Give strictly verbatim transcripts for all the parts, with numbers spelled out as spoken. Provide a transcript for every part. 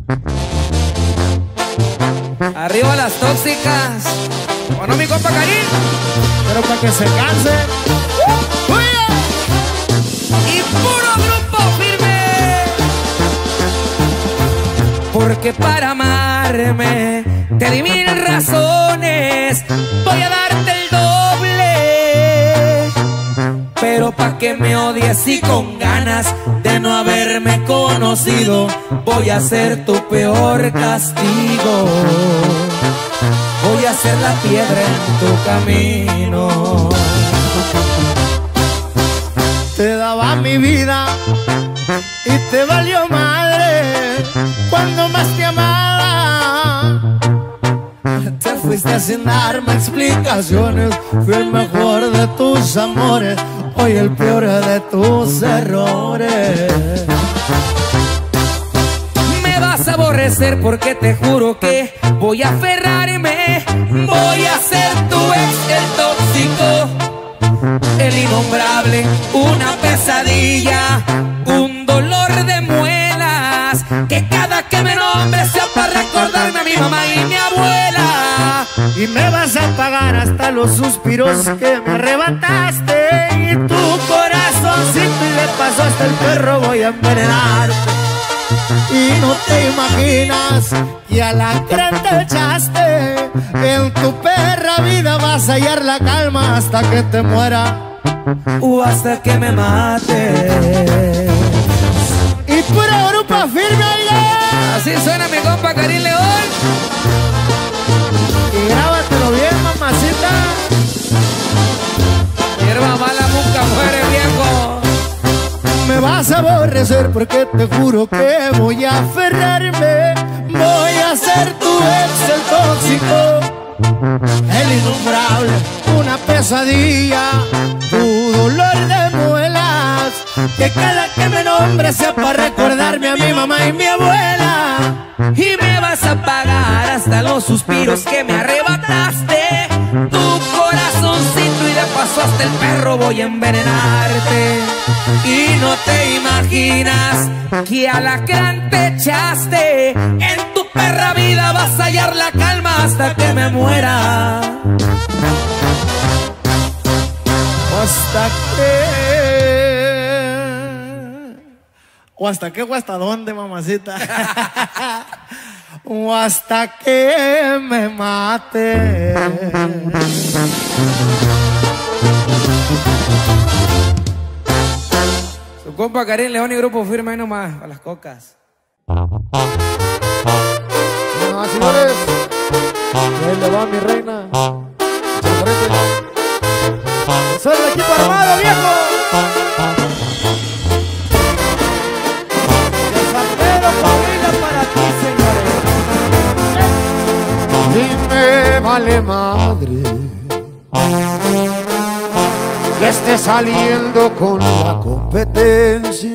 Arriba las tóxicas. Bueno, mi compa Karim. Pero para que se canse. Uh, y puro grupo firme. Porque para amarme te di mil razones. Voy a darte el doble. Pero pa' que me odies y con ganas de no haberme conocido, voy a ser tu peor castigo. Voy a ser la piedra en tu camino. Te daba mi vida y te valió madre cuando más te amaba. Te fuiste sin darme explicaciones. Fui el mejor de tus amores, hoy el peor de tus errores. Me vas a aborrecer porque te juro que voy a aferrarme. Voy a ser tu ex, el tóxico, el innombrable, una pesadilla, un dolor de muelas, que cada que me nombre sea para recordarme a mi mamá y mi abuela. Y me vas a pagar hasta los suspiros que me arrebataste, y tu corazoncito, y de paso hasta el perro voy a envenenarte. Y no te imaginas que a la creen te echaste. En tu perra vida vas a hallar la calma hasta que te muera o hasta que me mate. Y pura grupo firme, oiga. Así suena mi compa Karim León. Y grábatelo bien, mamacita. Hierba mala nunca muere, viejo. Me vas a aborrecer porque te juro que voy a aferrarme. Voy a ser tu ex, el tóxico, el innombrable, una pesadilla, tu dolor de muelas, que cada que me nombre sea para recordarme a mi mamá y mi abuela. Y me vas a pagar hasta los suspiros que me arrebataste, tu corazoncito, y de paso hasta el perro voy a envenenarte. Y no te imaginas que alacrán te echaste. En tu perra vida vas a hallar la calma hasta que me muera. O hasta que... O hasta qué o hasta dónde, mamacita. O hasta que me mate. Su compa Karim León y grupo firme ahí nomás, a las cocas. No, señores, ahí le va mi reina. Soy el equipo armado, viejo. De Saltero, familia, para ti, señores. Y me vale madre que esté saliendo con la competencia,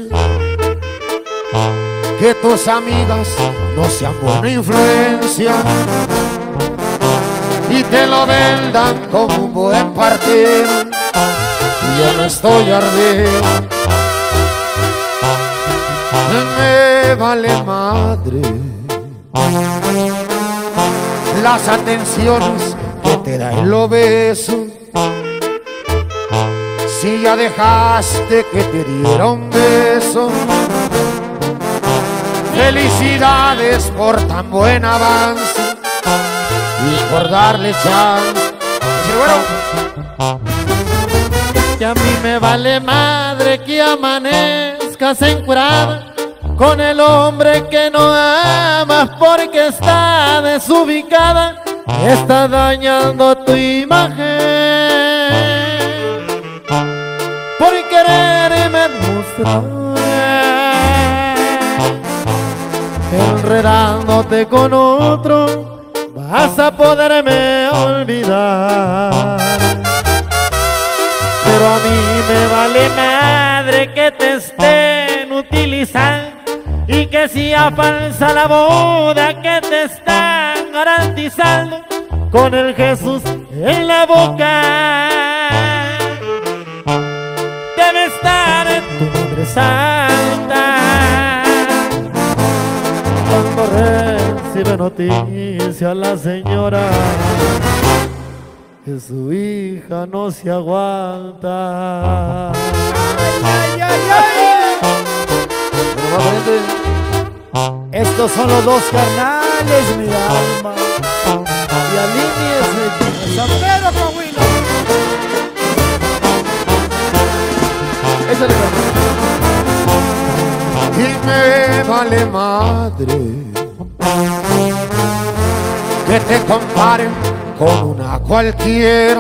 que tus amigas no sean buena influencia y te lo vendan como un buen partido. Y yo no estoy ardiendo. Me vale madre las atenciones que te da el obeso, si ya dejaste que te diera un beso. Felicidades por tan buen avance y por darle chance. Que a mí me vale madre que amanezcas encuerada con el hombre que no amas porque está desubicada, está dañando tu imagen por quererme mostrar, enredándote con otro vas a poderme olvidar. Pero a mí me vale madre que te estén utilizando y que sea falsa la boda que te están garantizando con el Jesús en la boca. Debe estar en tu madre santa Cuando recibe noticia la señora que su hija no se aguanta. Ay, ay, ay, ay. Estos son los dos carnales, mi alma. Y Alíñez de San Pedro, Coahuila. Échale, y me vale madre que te comparen con una cualquiera,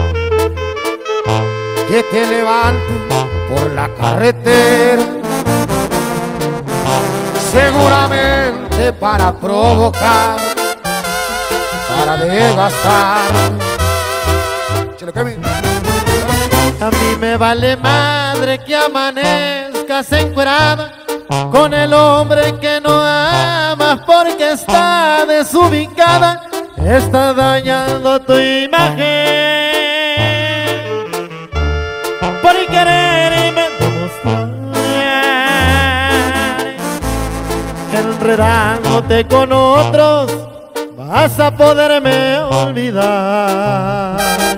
que te levanten por la carretera, seguramente para provocar, para desgastar. A mí me vale madre que amanezcas encuerada con el hombre que no amas porque está desubicada, está dañando tu imagen por quererme demostrar, enredándote con otros vas a poderme olvidar.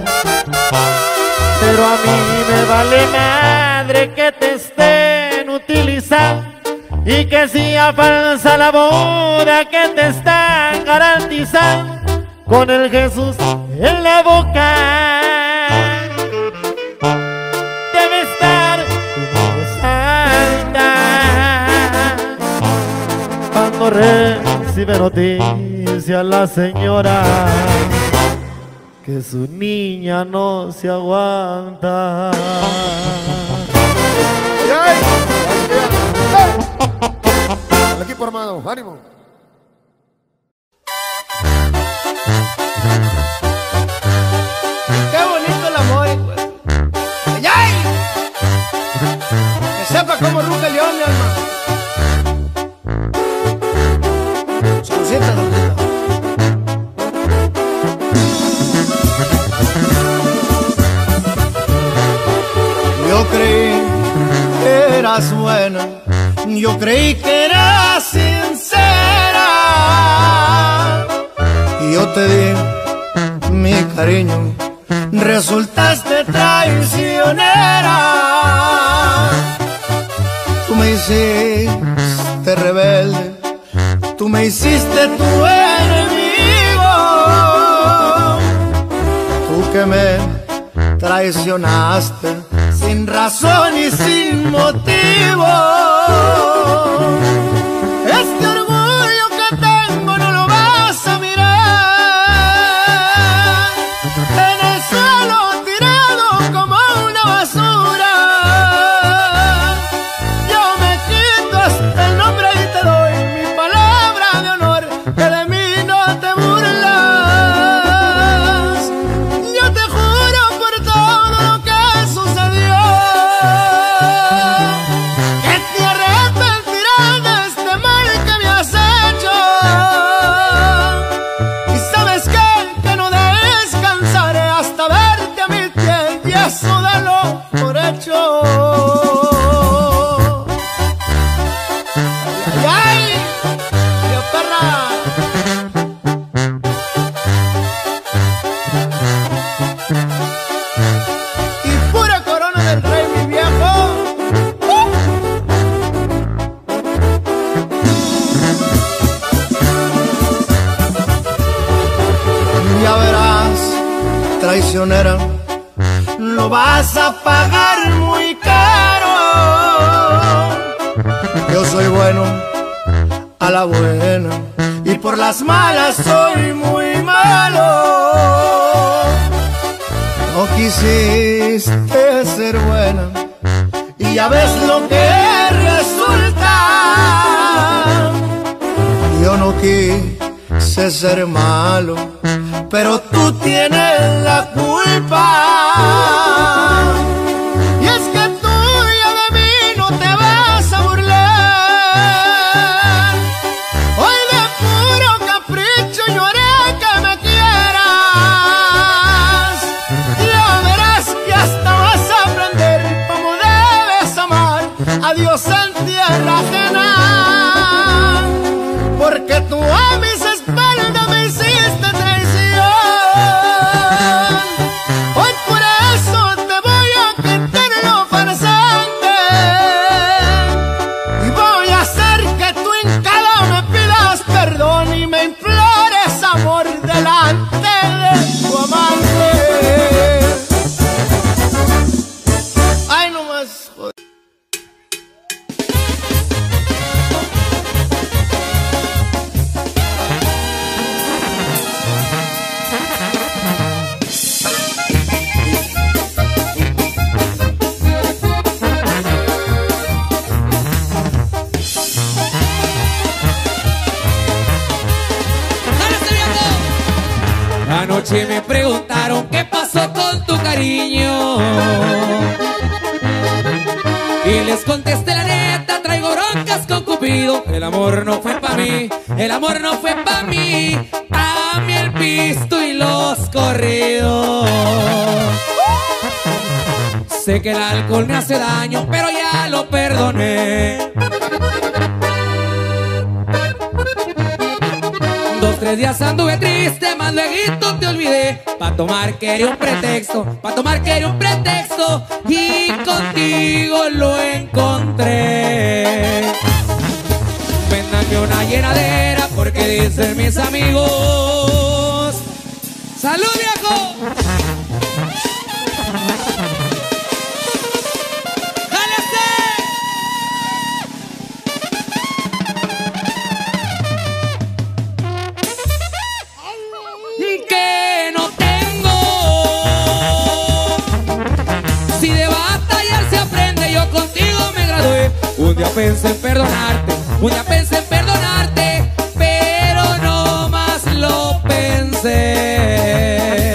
Pero a mí me vale madre que te estén utilizando y que sea falsa la boda que te están garantizando con el Jesús en la boca. Debe estar santa cuando recibe noticia la señora que su niña no se aguanta. El equipo armado, ánimo. Qué bonito el amor, pues. ¡Ay, ay! Que sepa cómo ruge el león, mi alma. Salucita, salucita. Yo creí que eras buena, yo creí que eras sincera, y yo te di mi cariño, resultaste traicionera. Tú me hiciste rebelde, tú me hiciste tu enemigo, tú que me traicionaste sin razón y sin motivo. Este orgullo que tengo no lo vas a mirar, en el suelo tirado como una basura. Yo me quito hasta el nombre y te doy mi palabra de honor, que de mí no te burlas. Yo te juro por todo lo que sucedió que te arrepentirás de este mal que me has hecho. Y sabes que, que no descansaré hasta verte a mi piel, y eso dalo por hecho. ¡Ay, ay! ¡Dios, perra! Y pura corona del rey, mi viejo. ¡Uh! Ya verás, traicionera, lo vas a pagar muy caro. Yo soy bueno a la buena y por las malas soy muy malo. No quisiste ser buena y ya ves lo que resulta. Yo no quise ser malo, pero tú tienes la culpa. Y es que tú ya de mí no te vas a burlar. Hoy de puro capricho yo haré que me quieras. Ya verás que hasta vas a aprender cómo debes amar a Dios en tierra ajena. Anoche me preguntaron qué pasó con tu cariño y les contesté la neta, traigo broncas con Cupido. El amor no fue pa' mí, el amor no fue pa' mí, a mí el pisto y los corridos. Sé que el alcohol me hace daño, pero ya lo perdoné. Dos, tres días anduve triste, más luego te olvidé. Pa' tomar quería un pretexto, pa' tomar quería un pretexto, y contigo lo encontré. Véndame una llenadera porque dicen mis amigos. ¡Salud, viejo! Que no tengo. Si de batallar se aprende, yo contigo me gradué. Un día pensé en perdonarte, un día pensé en perdonarte, pero no más lo pensé.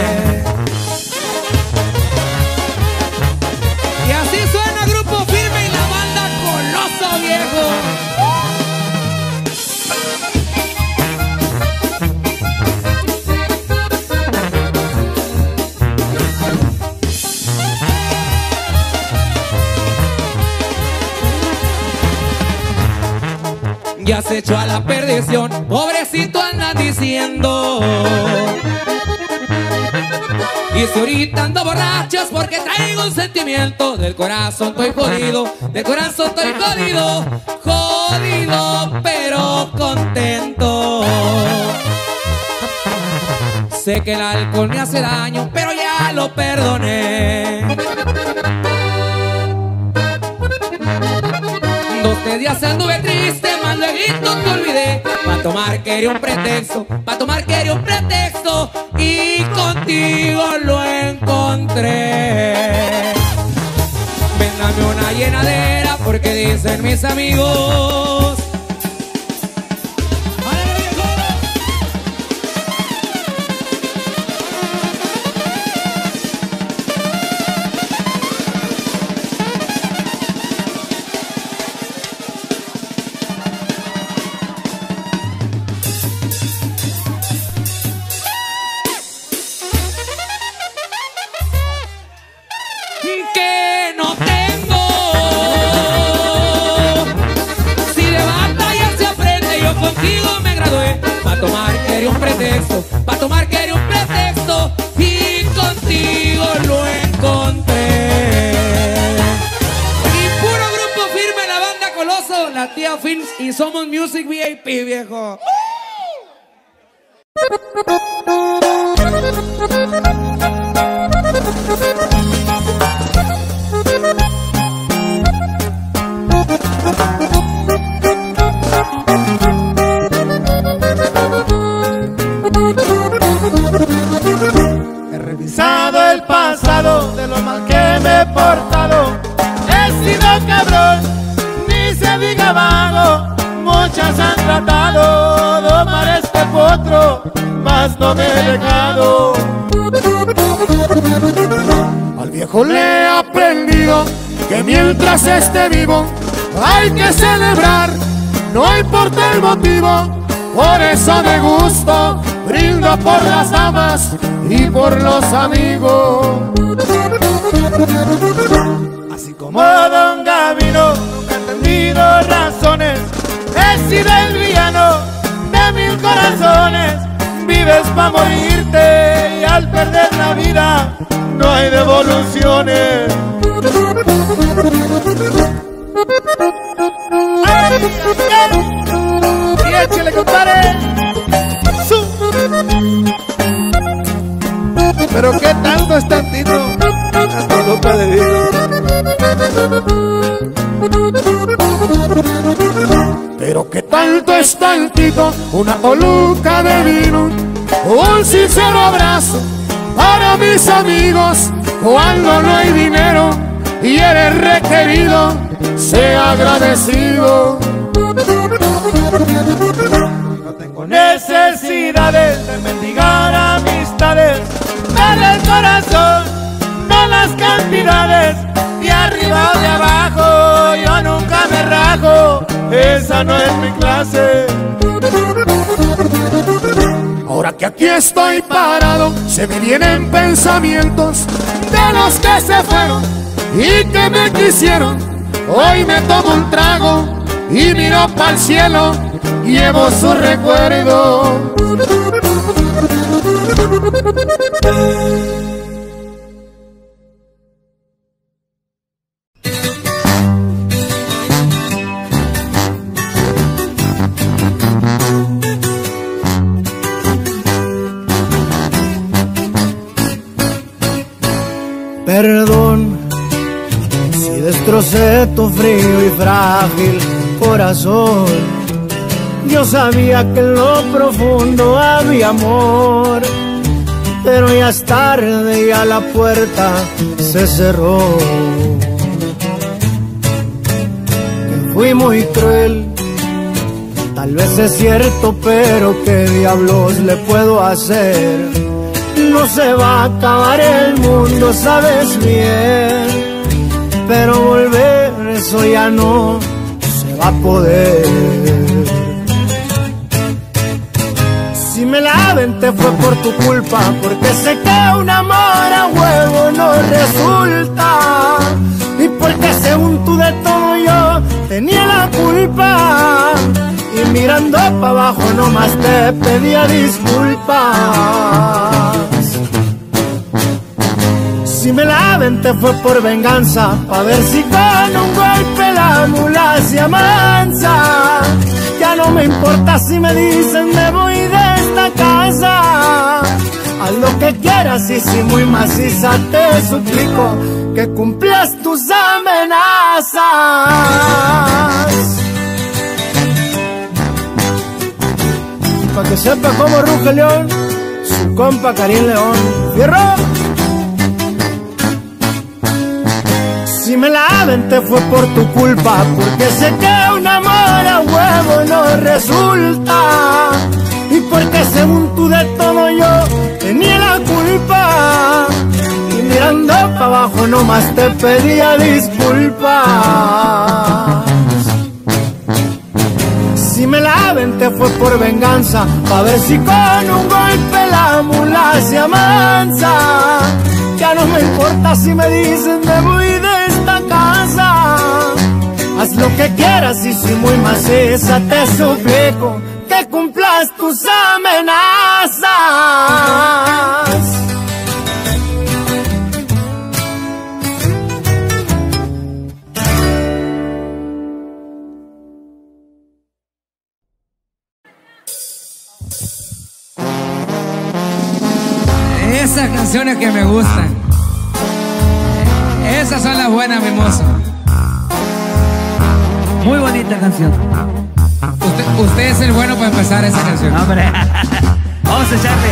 Y así suena Grupo Firme y la banda Coloso, viejo. Ya se echó a la perdición, pobrecito andan diciendo. Y si ahorita ando borrachos porque traigo un sentimiento. Del corazón estoy jodido, del corazón estoy jodido, jodido pero contento. Sé que el alcohol me hace daño, pero ya lo perdoné. Dos, tres días anduve triste, más luego te olvidé. Pa' tomar quería un pretexto, pa' tomar quería un pretexto, y contigo lo encontré. Véndame una llenadera porque dicen mis amigos. Que no tengo. Si de batalla se aprende, yo contigo me gradué. Pa' tomar quería un pretexto, pa' tomar quería un pretexto, y contigo lo encontré. Y puro Grupo Firme, la banda Coloso, la tía Films y Somos Music V I P, viejo. He revisado el pasado de lo mal que me he portado. He sido cabrón, ni se diga vago. Muchas han tratado de domar este potro, mas no me he dejado. Al viejo le he aprendido que mientras esté vivo hay que celebrar, no importa el motivo. Por eso de gusto brindo por las damas y por los amigos. Así como Don Gavino nunca he entendido razones, he sido el villano de mil corazones. Vives pa' morirte y al perder la vida no hay devoluciones. ¡Ay, ay! Y échale, compadre. ¡Su! Pero qué tanto es tantito, hasta copa de vino. Pero qué tanto es tantito, una coluca de vino, un sincero abrazo para mis amigos. Cuando no hay dinero y eres requerido, sea agradecido. No tengo necesidades de mendigar amistad, amistades, me el corazón, no las cantidades, de arriba o de abajo, yo nunca me rajo, esa no es mi clase. Ahora que aquí estoy parado, se me vienen pensamientos de los que se fueron y que me quisieron. Hoy me tomo un trago y miro para el cielo, llevo su recuerdo. Perdón si destrocé tu frío y frágil corazón. Yo sabía que en lo profundo había amor, pero ya es tarde y a la puerta se cerró. Que fui muy cruel, tal vez es cierto, pero ¿qué diablos le puedo hacer? No se va a acabar el mundo, sabes bien, pero volver eso ya no se va a poder. Si me la aventé fue por tu culpa, porque sé que un amor a huevo no resulta, y porque según tú de todo yo tenía la culpa, y mirando para abajo nomás te pedía disculpas. Si me la aventé fue por venganza, pa' ver si con un golpe la mula se amansa. Ya no me importa si me dicen me voy de esta casa. Haz lo que quieras y si muy maciza te suplico que cumplas tus amenazas. Pa' que sepa cómo ruge el león, su compa Karim León. ¡Fierro! Si me la aventé fue por tu culpa, porque sé que un amor a huevo no resulta, y porque según tú de todo yo tenía la culpa, y mirando para abajo nomás te pedía disculpas. Si me la aventé fue por venganza, pa' ver si con un golpe la mula se amansa. Ya no me importa si me dicen me voy de esta casa. Haz lo que quieras y si muy maciza te suplico que cumplas tus amenazas. Esas canciones que me gustan, esas son las buenas, mi mozo. Muy bonita canción. Usted, usted es el bueno para empezar esa canción. Hombre, vamos a echarle.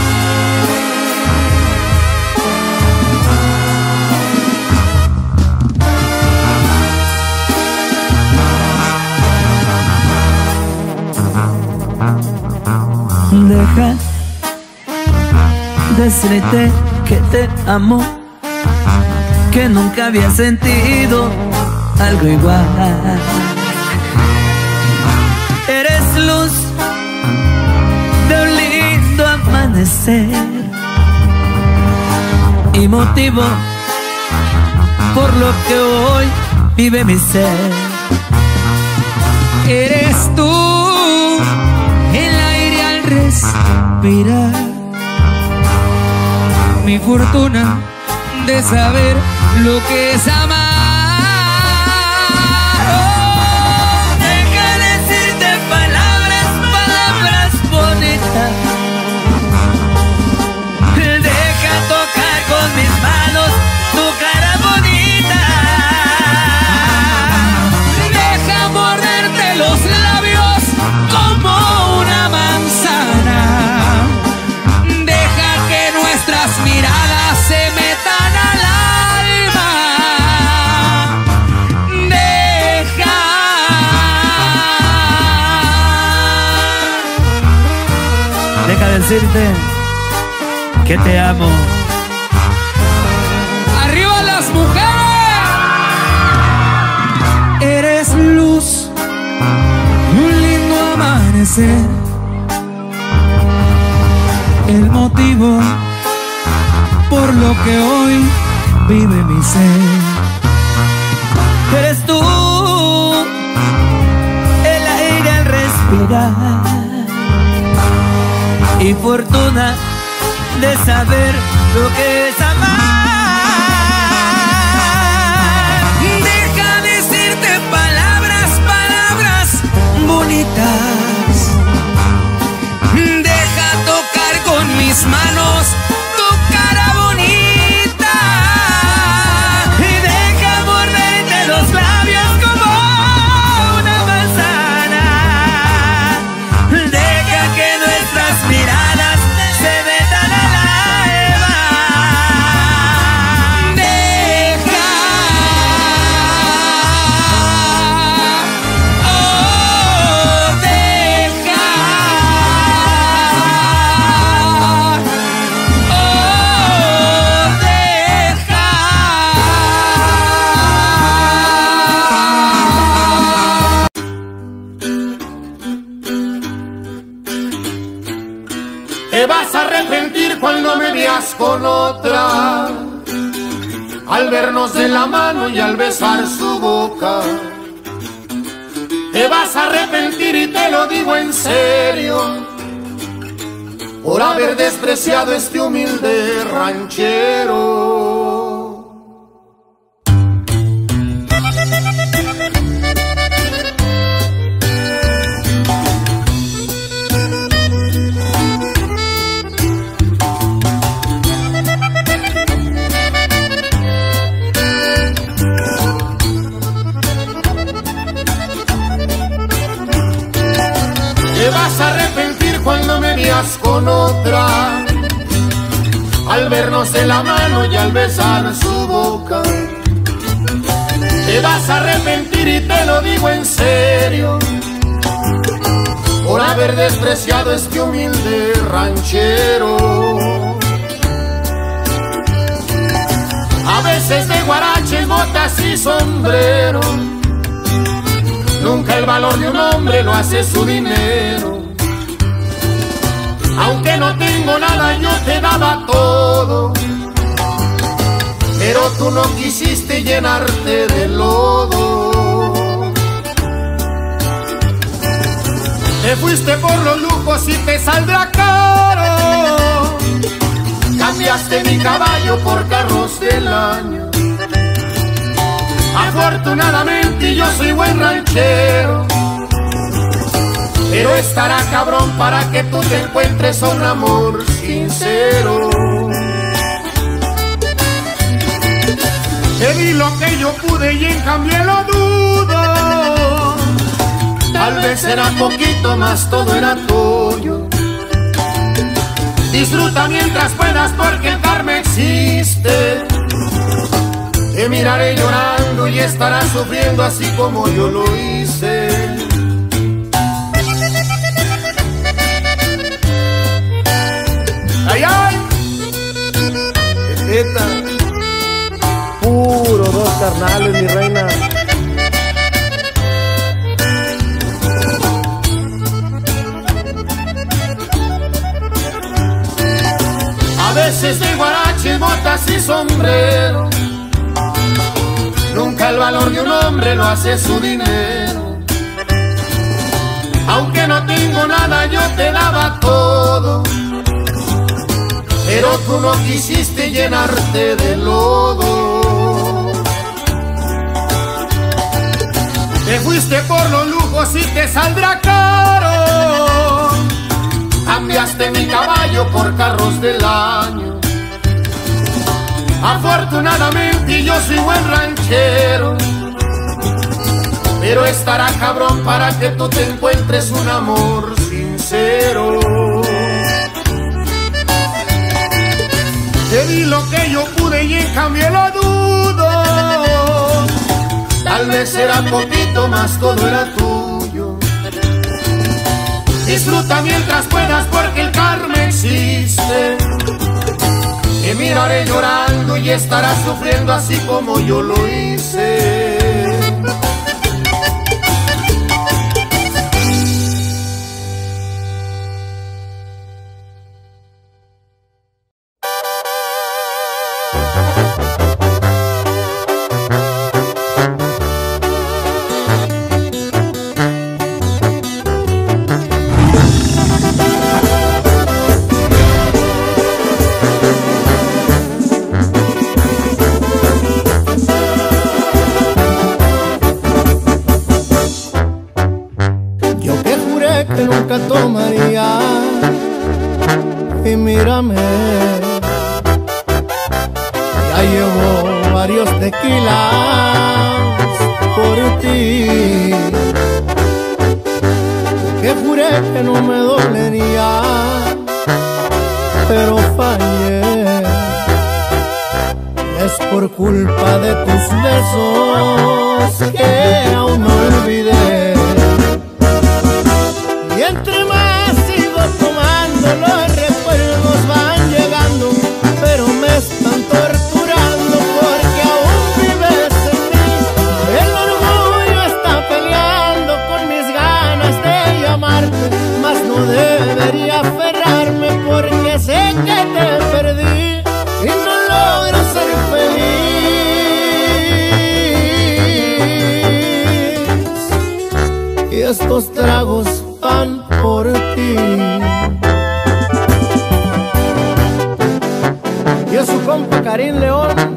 Deja decirte que te amo, que nunca había sentido algo igual. Eres luz de un lindo amanecer y motivo por lo que hoy vive mi ser. Eres tú el aire al respirar, mi fortuna de saber lo que es amar. Oh, deja decirte palabras, palabras bonitas. Deja tocar con mis manos tu cara bonita. Deja morderte los labios como una manzana. Deja que nuestras miradas se metan al alma. Deja. Deja decirte que te amo. ¡Arriba las mujeres! Eres luz, un lindo amanecer, el motivo por lo que hoy vive mi ser. Eres tú, el aire al respirar, y fortuna de saber lo que es amar. Deja decirte palabras, palabras bonitas. Deja tocar con mis manos tu cara bonita. Y deja morderte los labios como una manzana. Deja que nuestras miradas se metan al alma. Deja, oh, deja, oh, deja. Te vas a arrepentir cuando me veas con otra, al vernos de la mano y al besar su boca. Te vas a arrepentir y te lo digo en serio, por haber despreciado este humilde ranchero. Te vas a arrepentir cuando me veas con otra, al vernos de la mano y al besar su boca. Te vas a arrepentir y te lo digo en serio, por haber despreciado este humilde ranchero. A veces de guaraches, botas y sombrero, nunca el valor de un hombre lo hace su dinero. Aunque no tengo nada, yo te daba todo, pero tú no quisiste llenarte de lodo. Te fuiste por los lujos y te saldrá caro. Cambiaste mi caballo por carros del año. Afortunadamente yo soy buen ranchero, pero estará cabrón para que tú te encuentres a un amor sincero. Te di lo que yo pude y en cambio lo dudo. Tal vez era poquito, más todo era tuyo. Disfruta mientras puedas porque el karma existe. Te miraré llorando y estarás sufriendo así como yo lo hice. ¡Ay, ay! Esta, puro dos carnales, mi reina. A veces de guaraches, botas y sombrero, nunca el valor de un hombre lo hace su dinero. Aunque no tengo nada, yo te daba todo, pero tú no quisiste llenarte de lodo. Te fuiste por los lujos y te saldrá caro. Cambiaste mi caballo por carros del año. Afortunadamente yo soy buen ranchero, pero estará cabrón para que tú te encuentres un amor sincero. Te di lo que yo pude y en cambio lo dudo. Tal vez era poquito, más todo era tuyo. Disfruta mientras puedas porque el karma existe. Te miraré llorando y estarás sufriendo así como yo lo hice. Tomaría y mírame, ya llevo varios tequilas por ti, que juré que no me dolería, pero fallé. Es por culpa de tus besos que aún no olvidé. Y entre más sigo tomando, los recuerdos van llegando, pero me están torturando porque aún vives en mí. El orgullo está peleando con mis ganas de llamarte, mas no debería aferrarme porque sé que te perdí y no logro ser feliz. Y estos tragos van por ti. Y es su compa Karim León.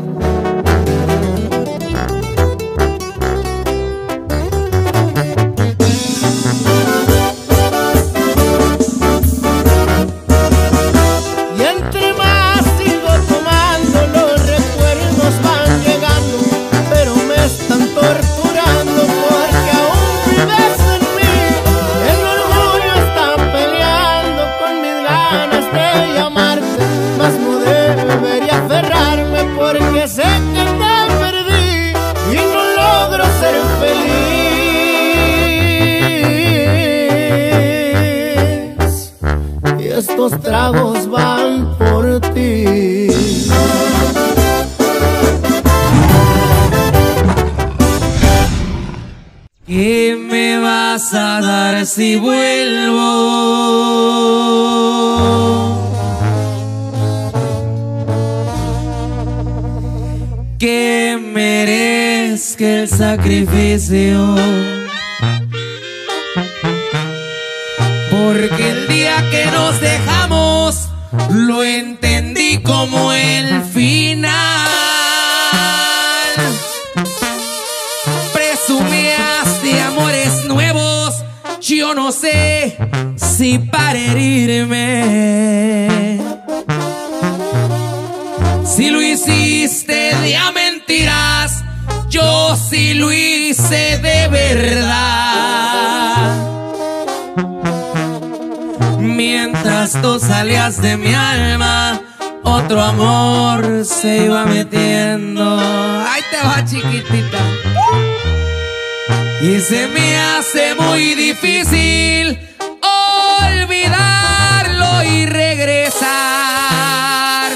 Y entre más sigo tomando, los recuerdos van llegando, pero me están torturando porque aún vives en mí. El orgullo está peleando con mis ganas de llamarte, mas no debería aferrarme porque sé que te perdí y no logro ser feliz. Y estos tragos van por ti. ¿Qué me vas a dar si vuelvo? Que merezca el sacrificio, porque el día que nos dejamos lo entendí como el final. Presumías de amores nuevos, yo no sé si para herirme. Si lo hiciste de a mentiras, yo sí lo hice de verdad. Mientras tú salías de mi alma, otro amor se iba metiendo. Ahí te va, chiquitita. Y se me hace muy difícil olvidarlo y regresar.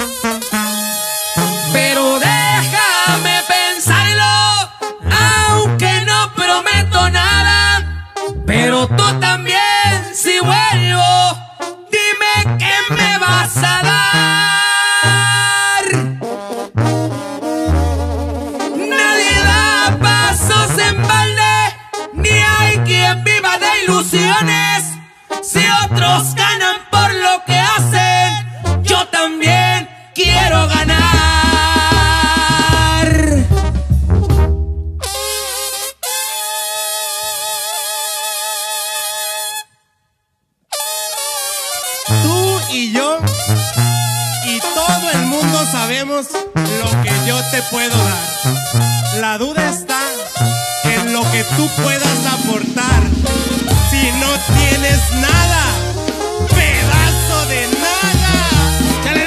Pero déjame pensarlo, aunque no prometo nada. Pero tú también, si vuelvo, dime qué me vas a dar. Nadie da pasos en balde, ni hay quien viva de ilusiones. Si otros ganan por lo que hacen, yo también quiero ganar. Tú y yo y todo el mundo sabemos lo que yo te puedo dar. La duda está en lo que tú puedas aportar. Si no tienes nada, pedazo de nada. ¡Chale,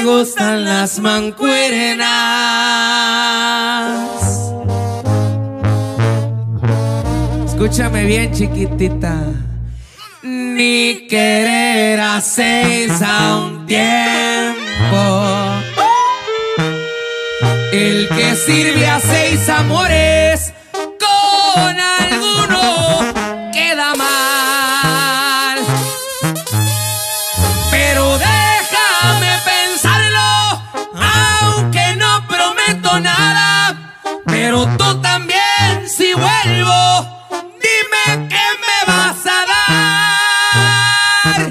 gustan las mancuernas. Escúchame bien, chiquitita. Ni querer a seis a un tiempo. El que sirve a seis amores con alguno queda mal. Pero déjame pensarlo, aunque no prometo nada. Pero tú también, si vuelvo, dime qué me vas a dar.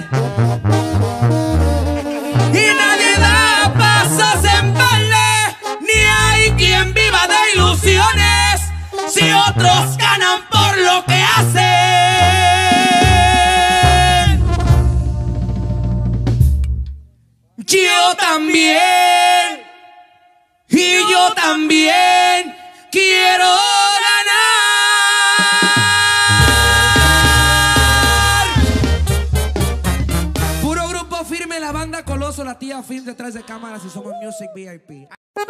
Y nadie da pasos en balde, ni hay quien viva de ilusiones, si otros ganan por lo que hacen. Yo también, y yo también quiero ganar. Puro grupo firme, la banda Coloso, la tía Film detrás de cámaras y somos Music V I P.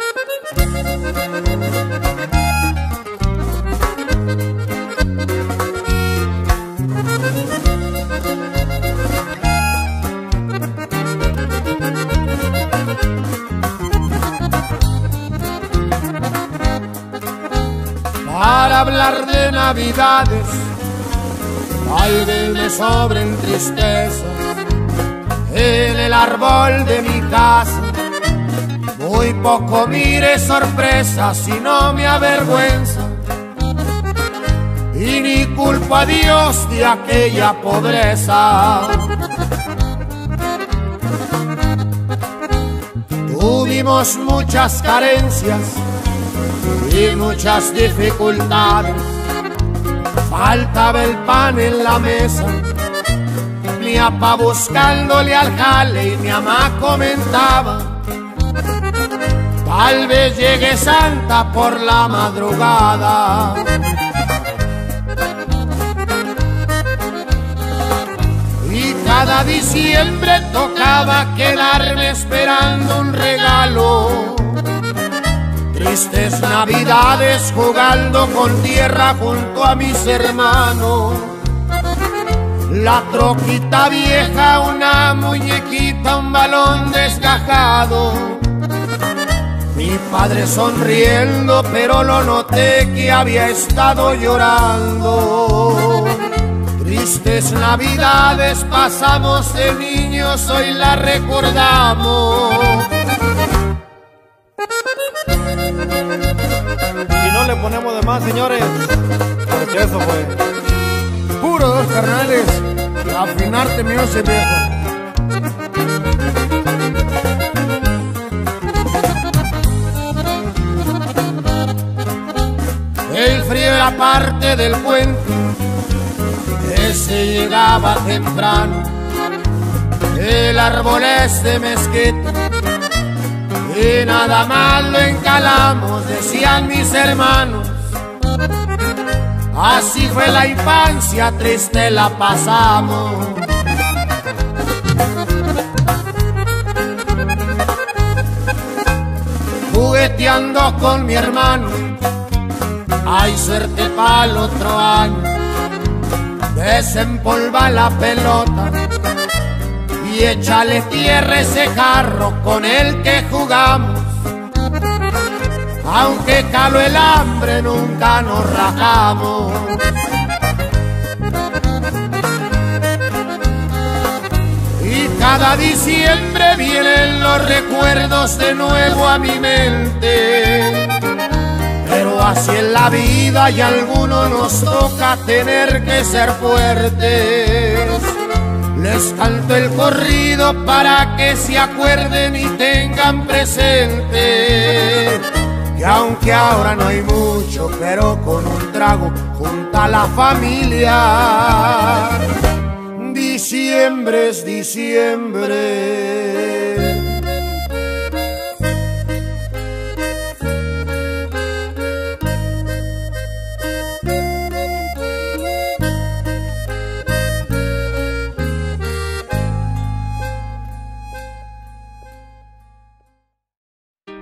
Para hablar de navidades, tal vez me sobren tristezas. En el árbol de mi casa, muy poco mire sorpresas y no me avergüenza. Y ni culpo a Dios de aquella pobreza. Tuvimos muchas carencias y muchas dificultades. Faltaba el pan en la mesa, mi papá buscándole al jale y mi mamá comentaba: tal vez llegue Santa por la madrugada. Y cada diciembre tocaba quedarme esperando un regalo. Tristes navidades jugando con tierra junto a mis hermanos. La troquita vieja, una muñequita, un balón desgajado. Mi padre sonriendo, pero lo noté que había estado llorando. Tristes navidades pasamos de niños, hoy la recordamos. Y no le ponemos de más, señores, porque eso fue Puro dos carnales, afinarte mi once viejo. El frío era parte del cuento, ese llegaba temprano. El árbol es de mezquita y nada más lo encalamos, decían mis hermanos. Así fue la infancia, triste la pasamos. Jugueteando con mi hermano, hay suerte para el otro año. Desempolva la pelota y échale tierra ese jarro con el que jugamos. Aunque caló el hambre, nunca nos rajamos. Y cada diciembre vienen los recuerdos de nuevo a mi mente. Pero así en la vida y a algunos nos toca tener que ser fuertes. Les canto el corrido para que se acuerden y tengan presente que aunque ahora no hay mucho, pero con un trago junta la familia. Diciembre es diciembre.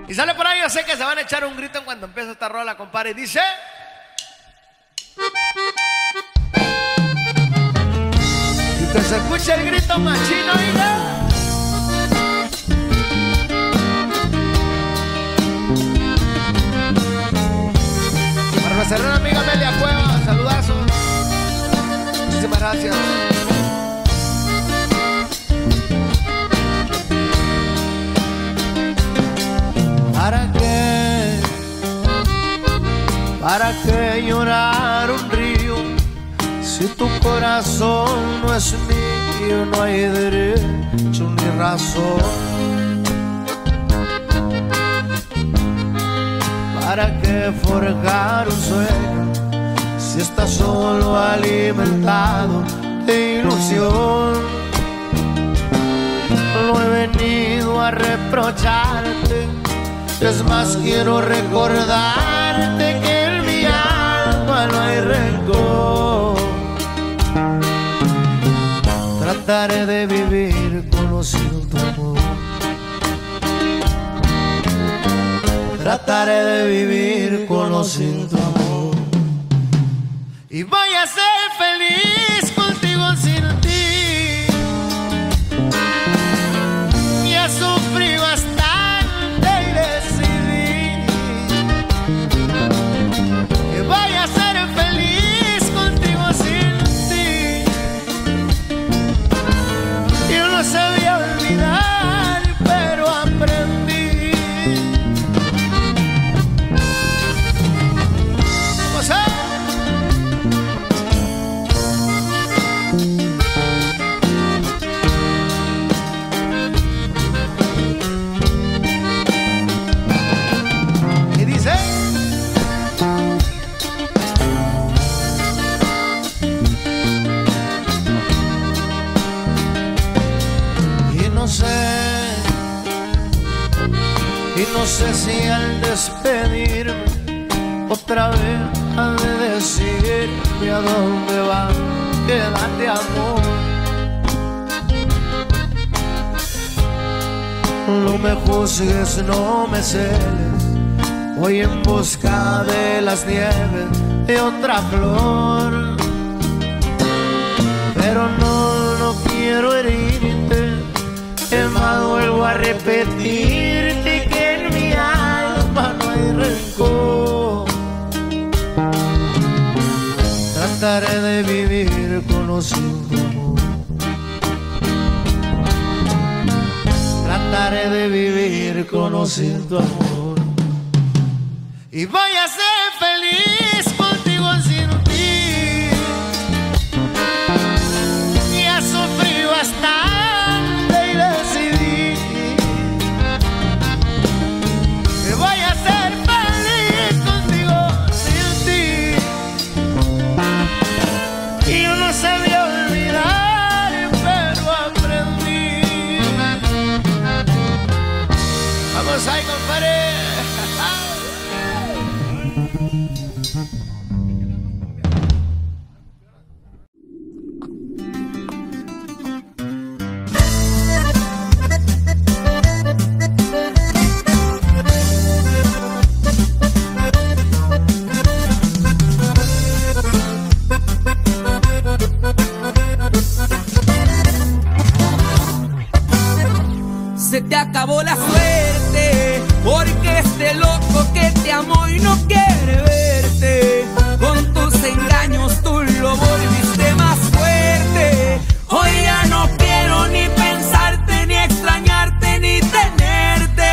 Y sale por ahí, yo sé que se van a echar un grito en cuanto empiece esta rola, compadre. Y dice... Y que se escuche el grito machino, hija. Para nuestra gran amiga Amelia Cueva, saludazos. Muchísimas gracias. ¿Para qué? ¿Para qué llorar un río? Si tu corazón no es mío, no hay derecho ni razón. ¿Para qué forjar un sueño si estás solo alimentado de ilusión? No he venido a reprocharte, es más quiero recordarte que en mi alma no hay rencor. Trataré de vivir conociendo tu amor. Trataré de vivir conociendo tu amor. Y voy a ser feliz contigo sin ti. Ya sufrí bastante y decidí que voy a ser feliz contigo sin ti. Yo no sabía olvidar, pero aprendí. ¿Cómo se? ¿Qué dice? Y no sé, y no sé si al despedirme otra vez ha de decirme a dónde va, quédate amor. No me juzgues, no me celes, voy en busca de las nieves de otra flor. Pero no, no quiero herirte, es más vuelvo a repetirte que en mi alma no hay rencor. Trataré de vivir conociendo tu amor. Trataré de vivir conociendo tu amor. Y voy a ser feliz contigo sin ti. Ya sufrí bastante y decidí que voy a ser feliz contigo sin ti. Y yo no sabía olvidar, pero aprendí. Vamos ahí, compadre. Se te acabó la suerte, porque este loco que te amó y no quiere verte, con tus engaños tú lo volviste más fuerte. Hoy ya no quiero ni pensarte, ni extrañarte, ni tenerte.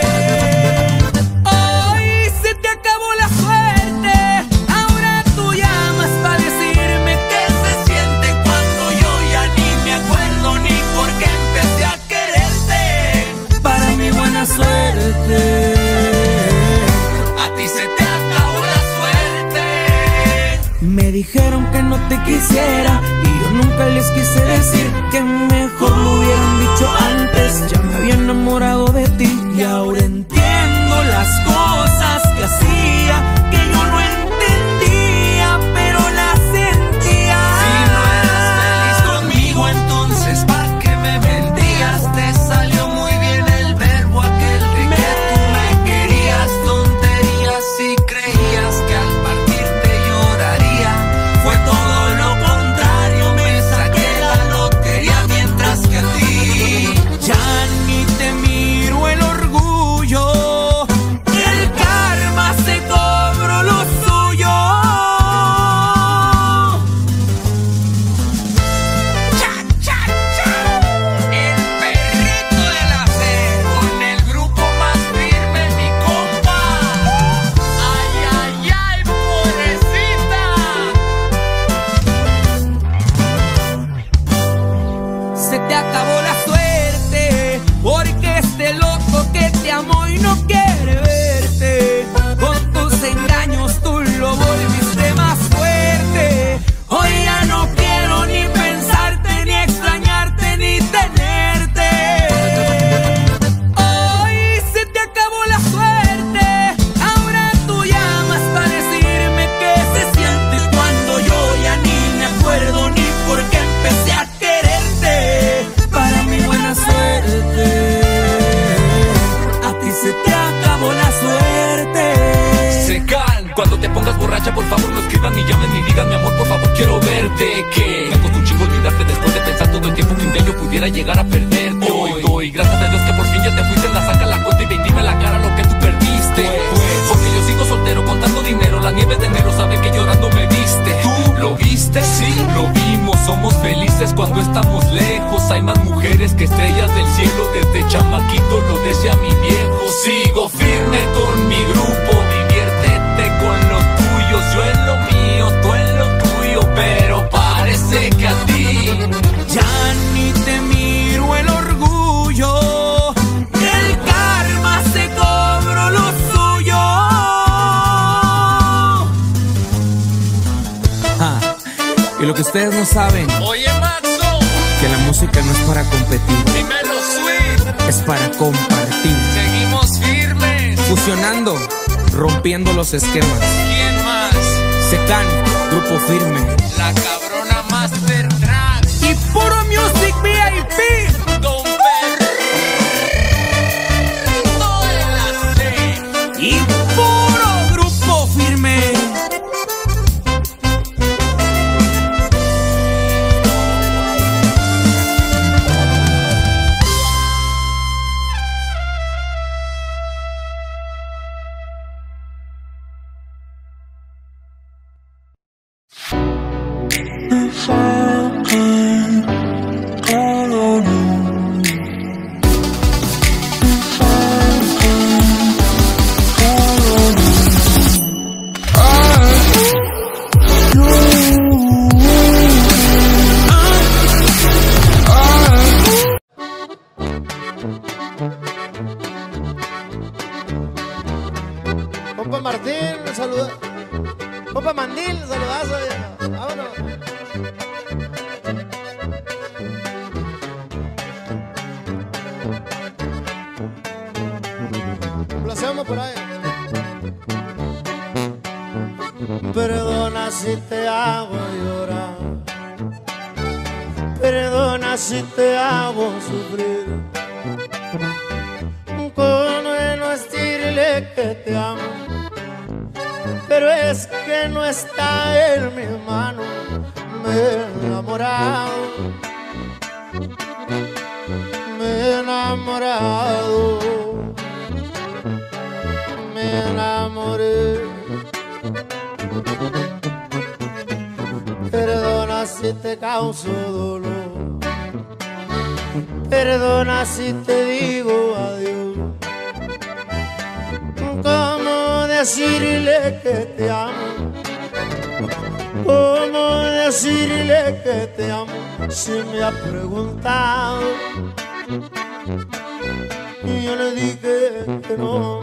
Hoy se te acabó la suerte, ahora tú llamas para decirme qué se siente cuando yo ya ni me acuerdo ni por qué empecé a quererte. Para mi buena suerte, a ti se te acabó la suerte. Me dijeron que no te quisiera y yo nunca les quise decir que mejor lo hubieran dicho antes. Ya me había enamorado de ti y ahora entiendo las cosas que hacía, que yo no entendía, pero las sentía. Si no eras feliz conmigo, entonces ¿para qué me mentías? Te salió muy bien el verbo aquel de que tú me pongas borracha, por favor no escriban ni llamen ni digan mi amor, por favor quiero verte. Que me costó un chingo olvidarte después de pensar todo el tiempo que un día yo pudiera llegar a perderte. Hoy doy gracias a Dios que por fin ya te fuiste, la saca la cuenta y ve y dime la cara lo que tú perdiste. Porque yo sigo soltero contando dinero, la nieve de enero sabe que llorando me viste. ¿Tú lo viste? Sí, lo vimos, somos felices cuando estamos lejos. Hay más mujeres que estrellas del cielo, desde chamaquito lo decía mi viejo. Sigo firme con mi grupo, diviértete con los tuyos, yo en lo mío, tú en lo tuyo, pero parece que a ti ya ni te miro el orgullo, el karma se cobró lo suyo. Ah, y lo que ustedes no saben, Oye Maxo, que la música no es para competir, dímelo sweet, es para compartir. seguimos firmes. Fusionando, rompiendo los esquemas. ¿Quién más? Secan, grupo firme. La cabrona Master Track Y puro music V I P. Don Perro de la C Y puro grupo firme. Compa Martín, saluda. Compa Mandil, saludazo. viejo. Vámonos. Complacemos por ahí. Perdona si te hago llorar, perdona si te hago sufrir, con no decirle que te amo, pero es que no está en mis manos. Me he enamorado, me he enamorado, me enamoré. Perdona si te causo dolor, perdona si te digo adiós. ¿Cómo decirle que te amo? ¿Cómo decirle que te amo? Si me ha preguntado y yo le dije que no,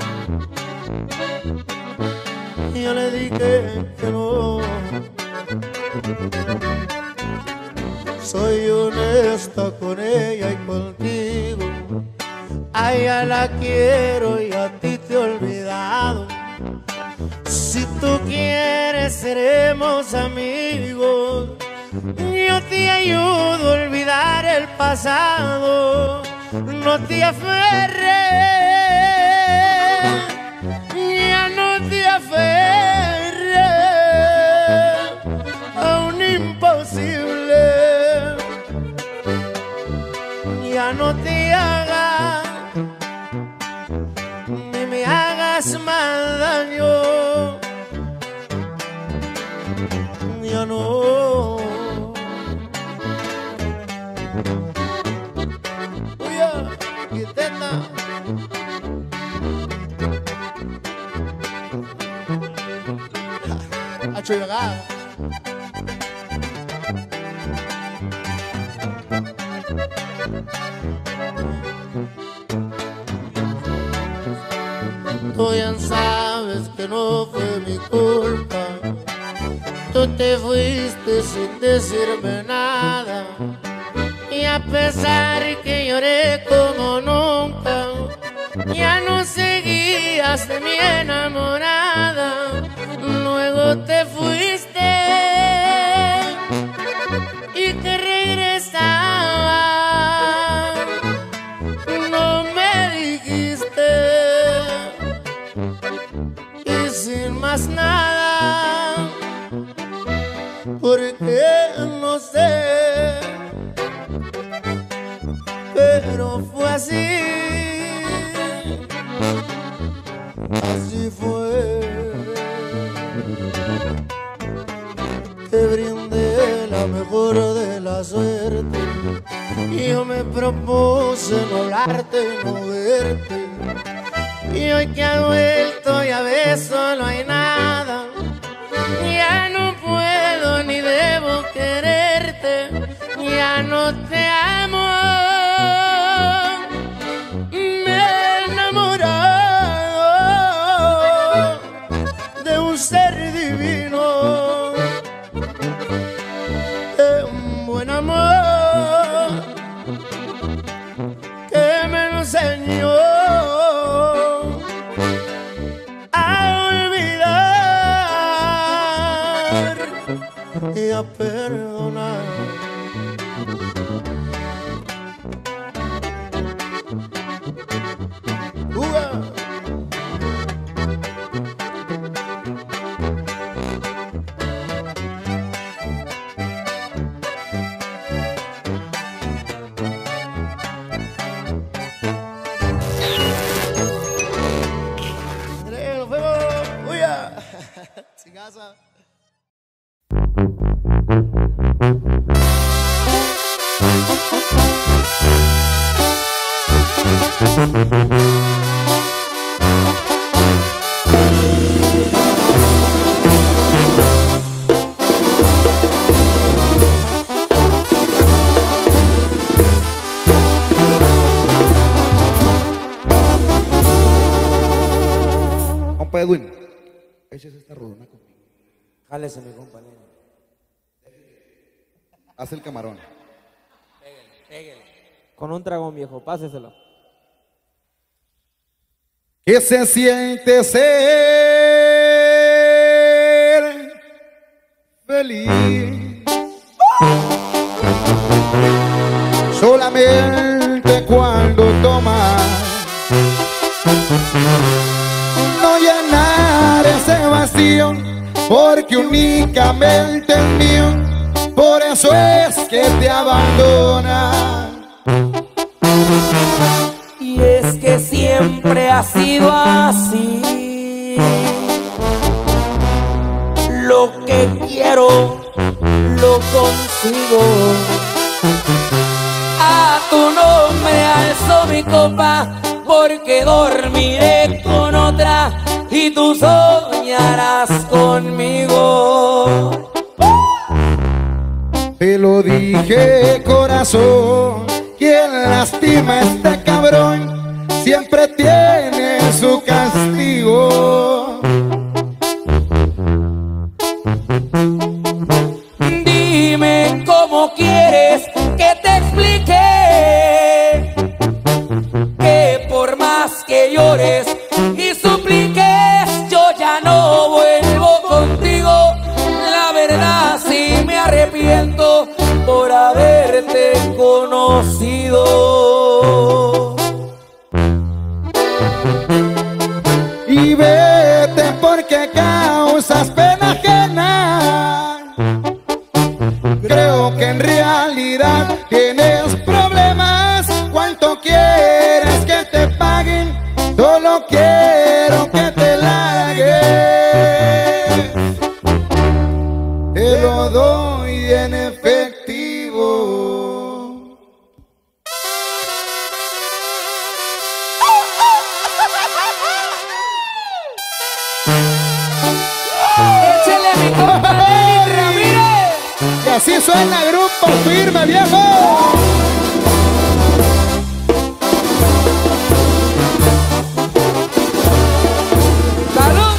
y yo le dije que no. Soy honesta con ella y contigo. A ella la quiero y a ti te he olvidado. Si tú quieres seremos amigos. Yo te ayudo a olvidar el pasado. No te aferres, ya no te aferres a un imposible. Ya no te hagas ni me hagas más daño. Ya no. Uya, quiteta. Hacho llegada. Tú ya sabes que no fue mi culpa. Tú te fuiste sin decirme nada. Y a pesar que lloré como nunca, ya no seguías de mi enamorada. Luego te fuiste y te regresaba. No me dijiste y sin más nada porque no sé, pero fue así, así fue. Te brindé la mejor de la suerte y yo me propuse no hablarte, no verte. Y hoy que ha vuelto ya ves, solo hay nada. Ya no puedo ni debo quererte, ya no te amo. Me he enamorado de un ser divino, de un buen amor que me enseñó y a perdonar. ¡Uga! ¡Nos vemos! ¡Uya! ¡Sin casa! Compa Edwin, échese esta rodona conmigo. Jálese, mi compañero. Haz el camarón. Pégale, pégale. Con un dragón, viejo, páseselo. ¿Qué se siente ser feliz? Solamente cuando tomas, no llenar ese vacío, porque únicamente es mío, por eso es que te abandona. Y es que siempre ha sido así. Lo que quiero, lo consigo. A tu nombre alzo mi copa, porque dormiré con otra y tú soñarás conmigo. Te lo dije, corazón, quien lastima a este cabrón siempre tiene su castigo. Dime cómo quieres que te explique, que por más que llores y supliques, yo ya no vuelvo contigo. La verdad sí me arrepiento por haberte conocido. Y vete porque causas pena ajena. Creo que en realidad tienes problemas. ¿Cuánto quieres que te paguen? Solo quiero que te largues. Te lo doy en efectivo. Échale mi compa Lenny Ramírez. Y así suena Grupo Firme, viejo. ¡Salud!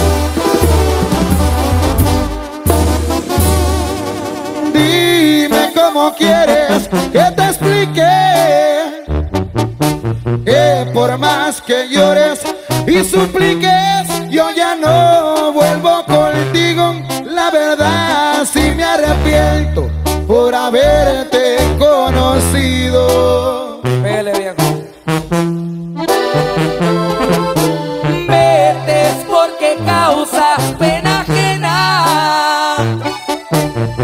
Dime cómo quieres que te explique, que por más que llores y supliques, yo ya no vuelvo contigo. La verdad sí me arrepiento por haberte conocido. Pégale, viejo. Vete porque causas pena ajena.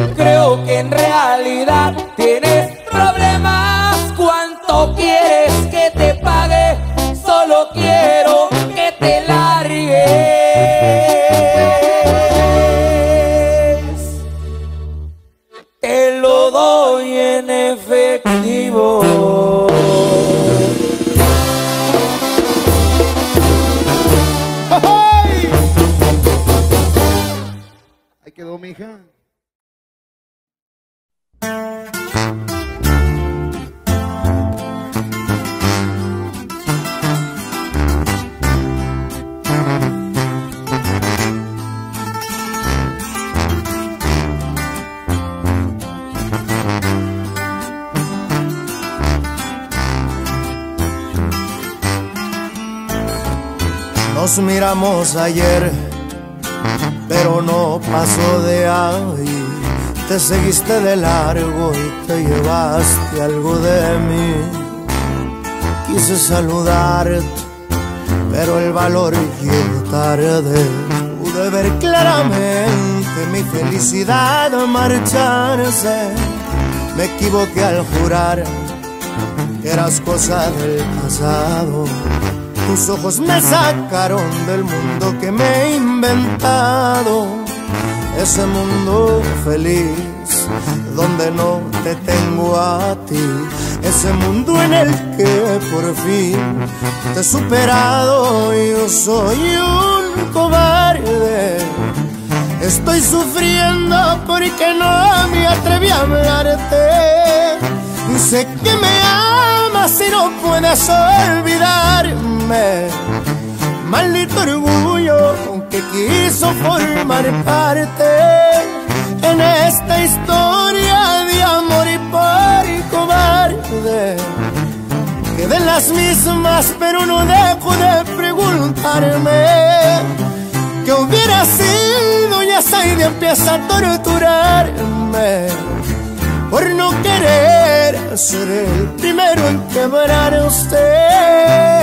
Nos miramos ayer, pero no pasó de ahí. Te seguiste de largo y te llevaste algo de mí. Quise saludarte, pero el valor llegó tarde. Pude ver claramente mi felicidad marcharse. Me equivoqué al jurar que eras cosa del pasado. Tus ojos me sacaron del mundo que me he inventado. Ese mundo feliz donde no te tengo a ti. Ese mundo en el que por fin te he superado. Yo soy un cobarde. Estoy sufriendo porque no me atreví a hablarte. Sé que me amas y no puedes olvidarme. Maldito orgullo que quiso formar parte en esta historia de amor y por cobarde. Queden las mismas, pero no dejo de preguntarme qué hubiera sido. Ya Saidi empieza a torturarme por no querer ser el primero en quebrar a usted.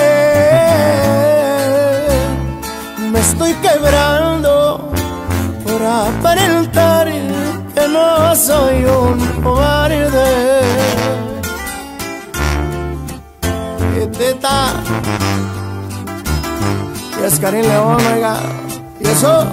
Me estoy quebrando por aparentar que no soy un cobarde. Teta, y es Karim León, oiga, y eso.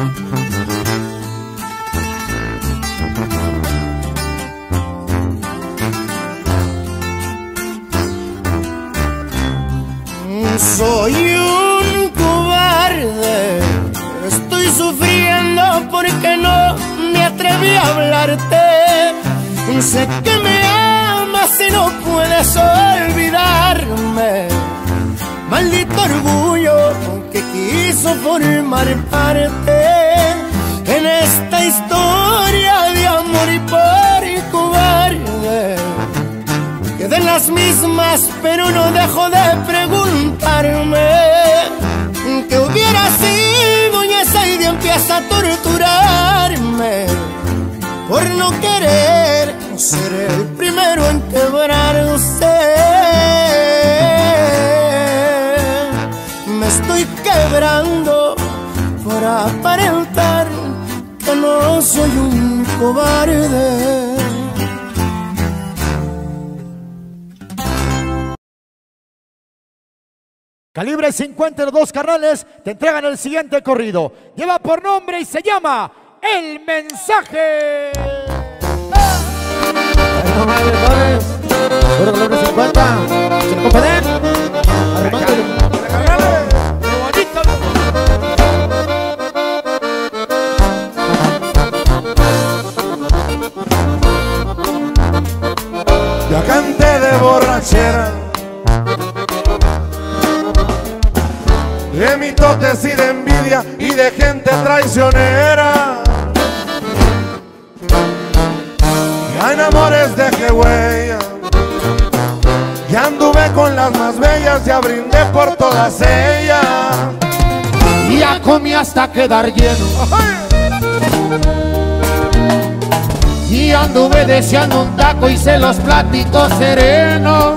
Soy un cobarde, estoy sufriendo porque no me atreví a hablarte. Sé que me amas y no puedes olvidarme. Maldito orgullo que quiso formar parte en esta historia de amor y por cobarde. Queden las mismas, pero no dejo de preguntarme qué hubiera sido. Y esa idea empieza a torturarme por no querer ser el primero en quebrar usted. Me estoy quebrando por aparentar que no soy un cobarde. Calibre cincuenta y dos carnales te entregan el siguiente corrido. Lleva por nombre y se llama El Mensaje. Calibre cincuenta. Se lo compeden. Ya canté de borrachera, de mitotes y de envidia y de gente traicionera. Ya en amores dejé huella, ya anduve con las más bellas, ya brindé por todas ellas. Y ya comí hasta quedar lleno. Y anduve deseando un taco, hice los platitos serenos.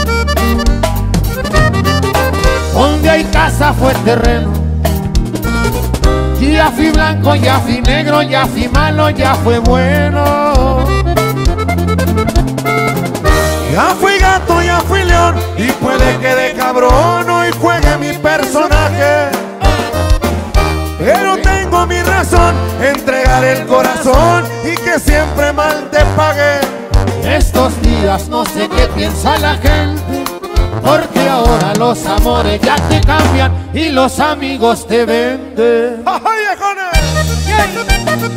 Donde hay casa fue terreno. Ya fui blanco, ya fui negro, ya fui malo, ya fue bueno. Ya fui gato, ya fui león, y puede que de cabrón hoy juegue mi personaje. Pero tengo mi razón, entregar el corazón y que siempre mal te pague. Estos días no sé qué piensa la gente, porque ahora los amores ya te cambian y los amigos te venden. ¡Ay, viejones!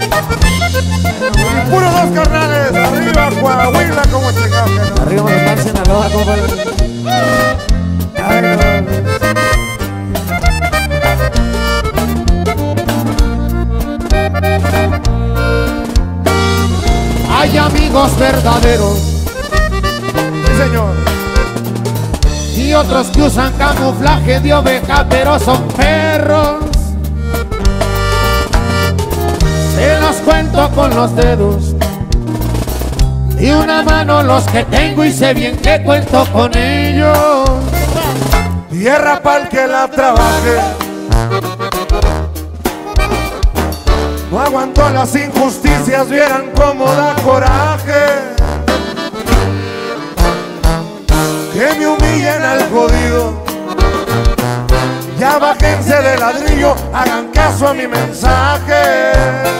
Puro dos carnales, arriba Coahuila como chingados. Arriba Mazatlán, Sinaloa, compadre. Ay, no. Hay amigos verdaderos, sí señor, y otros que usan camuflaje de oveja pero son perros. Se los cuento con los dedos y una mano los que tengo y sé bien que cuento con ellos. Tierra pa'l que la trabaje, no aguanto las injusticias, vieran cómo da coraje. Que me humillen al jodido, ya bájense de ladrillo, hagan caso a mi mensaje.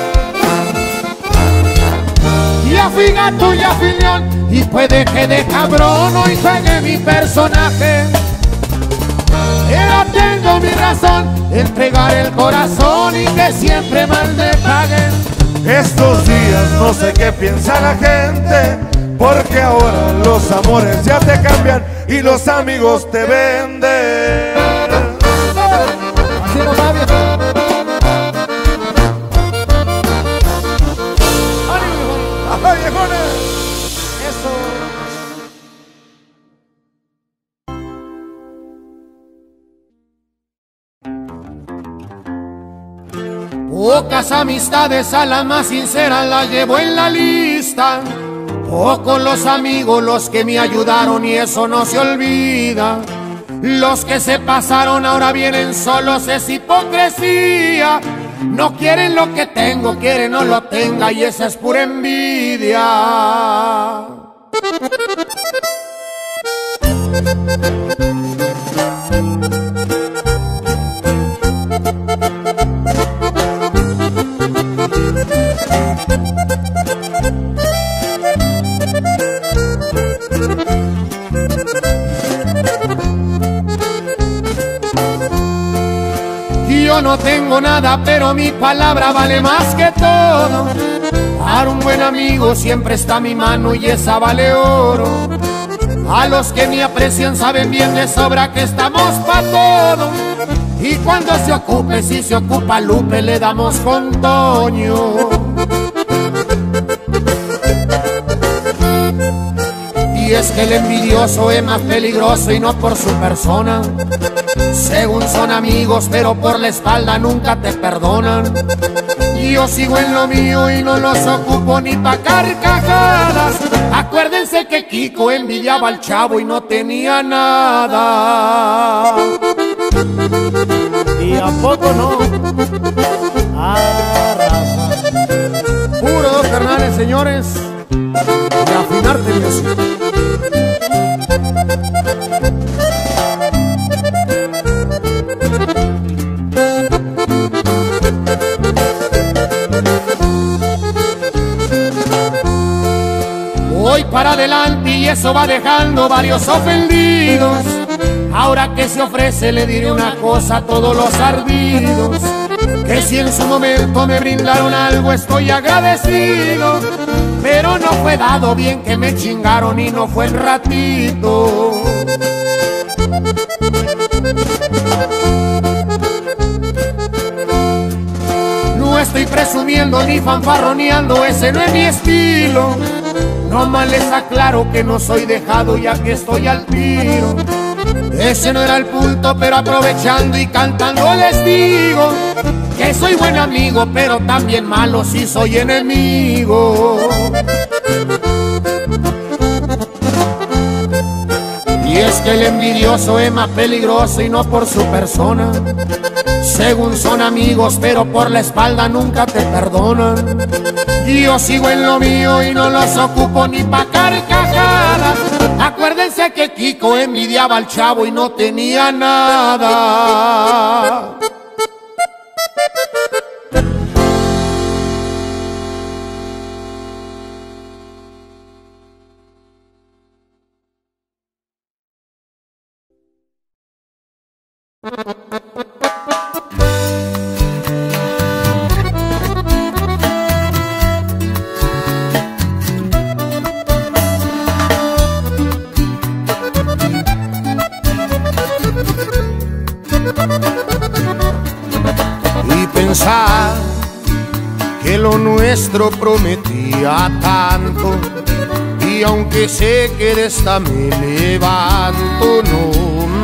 Ya fui gato, ya fui león, y puede que de cabrón hoy juegue mi personaje. Pero tengo mi razón, entregar el corazón y que siempre mal me paguen. Estos días no sé qué piensa la gente, porque ahora los amores ya te cambian y los amigos te venden. Así no va, viejo. ¡Ajá, viejones! Eso. Pocas amistades, a la más sincera la llevo en la lista. Pocos los amigos los que me ayudaron y eso no se olvida. Los que se pasaron ahora vienen solos, es hipocresía. No quieren lo que tengo, quieren no lo tenga y esa es pura envidia. Yo no tengo nada, pero mi palabra vale más que todo. Para un buen amigo siempre está mi mano y esa vale oro. A los que me aprecian saben bien de sobra que estamos pa' todo. Y cuando se ocupe, si se ocupa Lupe, le damos con Toño. Y es que el envidioso es más peligroso y no por su persona. Según son amigos, pero por la espalda nunca te perdonan. Yo sigo en lo mío y no los ocupo ni pa' carcajadas. Acuérdense que Kiko envidiaba al chavo y no tenía nada. ¿Y a poco no? Arrasa. Puro dos carnales, señores. Y afinarte, Dios. Voy para adelante y eso va dejando varios ofendidos. Ahora que se ofrece le diré una cosa a todos los ardidos, que si en su momento me brindaron algo estoy agradecido, pero no fue dado, bien que me chingaron y no fue el ratito. No estoy presumiendo ni fanfarroneando, ese no es mi estilo. Nomás les aclaro que no soy dejado ya que estoy al tiro. Ese no era el punto, pero aprovechando y cantando les digo que soy buen amigo, pero también malo si soy enemigo. Y es que el envidioso es más peligroso y no por su persona. Según son amigos, pero por la espalda nunca te perdonan. Y yo sigo en lo mío y no los ocupo ni pa' carcajadas. Acuérdense que Kiko envidiaba al chavo y no tenía nada. Y pensar que lo nuestro prometía tanto, y aunque sé que de esta me levanto, no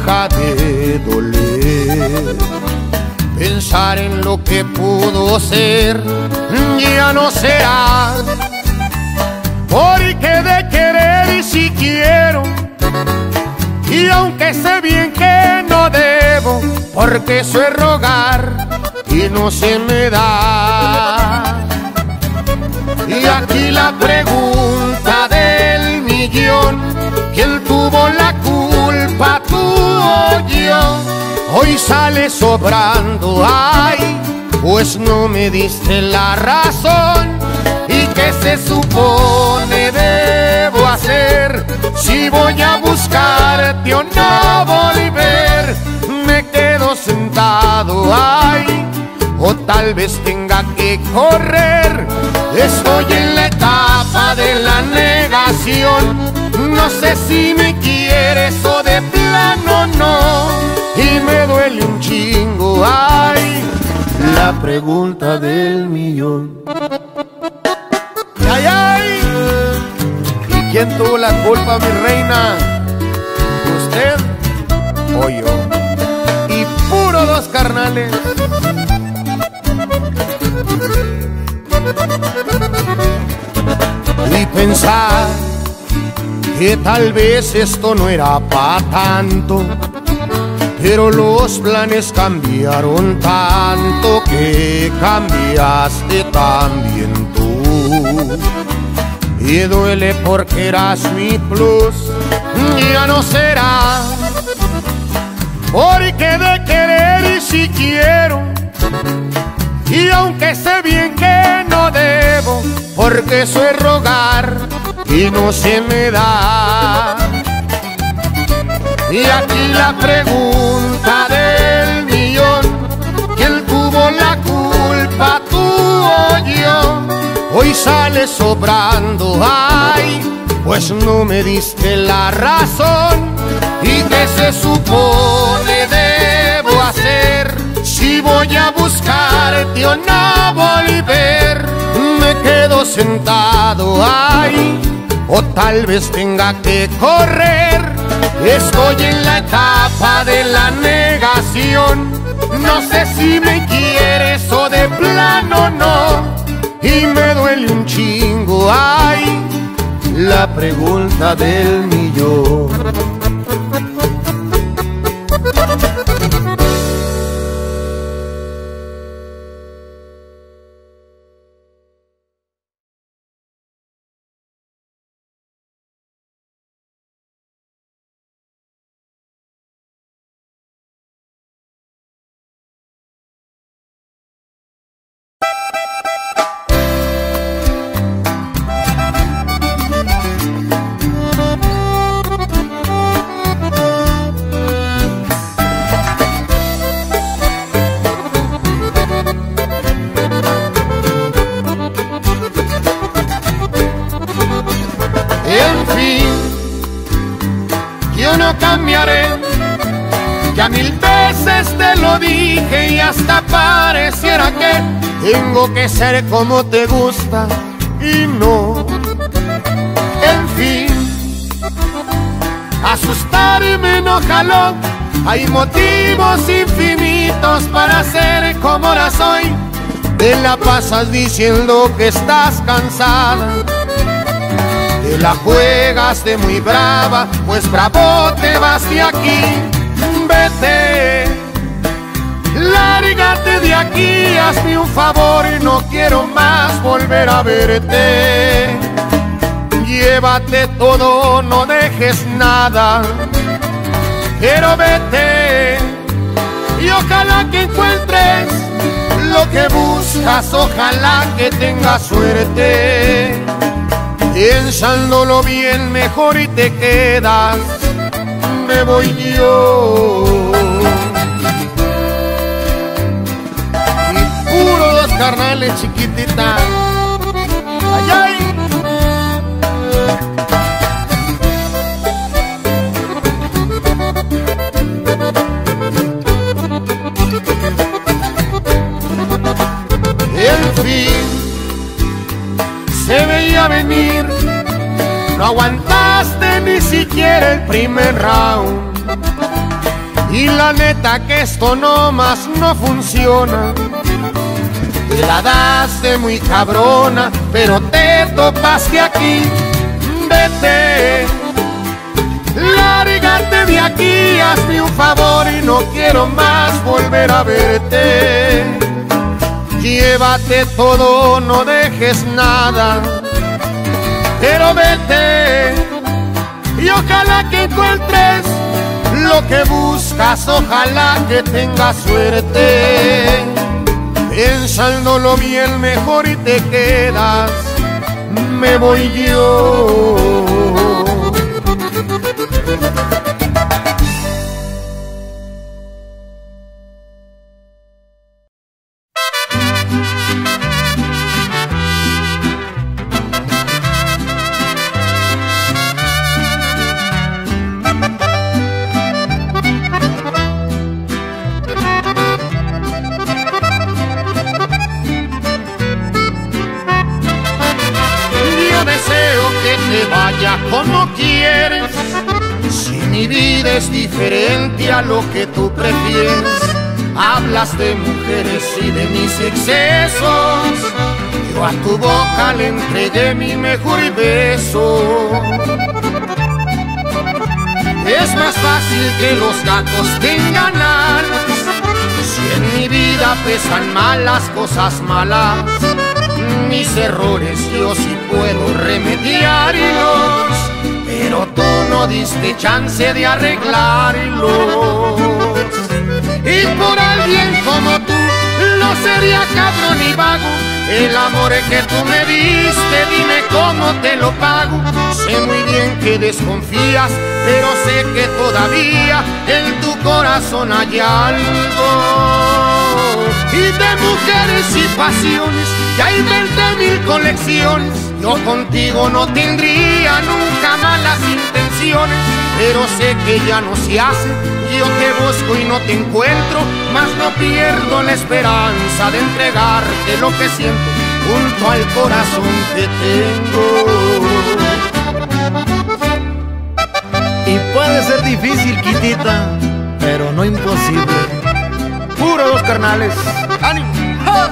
deja de doler. Pensar en lo que pudo ser ya no será, porque de querer si quiero, y aunque sé bien que no debo, porque eso es rogar y no se me da. Y aquí la pregunta del millón: ¿quién tuvo la culpa, tú o yo? Hoy sale sobrando, ay, pues no me diste la razón. ¿Y qué se supone debo hacer si voy a buscarte o no volver? Me quedo sentado, ay, o tal vez tenga que correr. Estoy en la etapa de la negación, no sé si me quieres o de plano no, y me duele un chingo, ay, la pregunta del millón. Ay, ay, ¿y quién tuvo la culpa, mi reina? ¿Usted o yo? Y puro dos carnales. Y pensar que tal vez esto no era pa' tanto, pero los planes cambiaron tanto que cambiaste también tú. Y duele porque eras mi plus, ya no será, porque de querer y si quiero, y aunque sé bien que no debo, porque eso es rogar y no se me da. Y aquí la pregunta del millón: ¿quién tuvo la culpa, tú o yo? Hoy sale sobrando, ay, pues no me diste la razón. ¿Y qué se supone debo hacer si voy a buscarte o no volver? Me quedo sentado, ay, o tal vez tenga que correr. Estoy en la etapa de la negación, no sé si me quieres o de plano no, y me duele un chingo, ay, la pregunta del millón. Ya mil veces te lo dije y hasta pareciera que tengo que ser como te gusta y no. En fin, asustarme no jaló, hay motivos infinitos para ser como ahora soy. Te la pasas diciendo que estás cansada, te la juegas de muy brava, pues bravo te vas de aquí. Vete, lárgate de aquí, hazme un favor y no quiero más volver a verte. Llévate todo, no dejes nada, pero vete y ojalá que encuentres lo que buscas, ojalá que tengas suerte. Pensándolo bien mejor y te quedas, me voy yo. Y puro dos carnales, chiquitita. Ay, ay. En fin, se veía venir, no aguantaste ni siquiera el primer round. Y la neta que esto nomás no funciona. Te la das de muy cabrona, pero te topaste aquí. Vete, lárgate de aquí, hazme un favor y no quiero más volver a verte. Llévate todo, no dejes nada, pero vete. Y ojalá que encuentres lo que buscas, ojalá que tengas suerte. Pensándolo bien mejor y te quedas, me voy yo. Como quieres, si mi vida es diferente a lo que tú prefieres. Hablas de mujeres y de mis excesos, yo a tu boca le entregué mi mejor beso. Es más fácil que los gatos tengan alas, si en mi vida pesan malas cosas malas. Mis errores yo sí puedo remediarlos, pero tú no diste chance de arreglarlos. Y por alguien como tú no sería cabrón y vago. El amor que tú me diste, dime cómo te lo pago. Sé muy bien que desconfías, pero sé que todavía en tu corazón hay algo. Y de mujeres y pasiones ya inventé mil colecciones. Yo contigo no tendría nunca malas intenciones, pero sé que ya no se hace. Yo te busco y no te encuentro, mas no pierdo la esperanza de entregarte lo que siento junto al corazón que tengo. Y puede ser difícil, Quitita, pero no imposible. Puro dos carnales, ánimo. ¡Ja!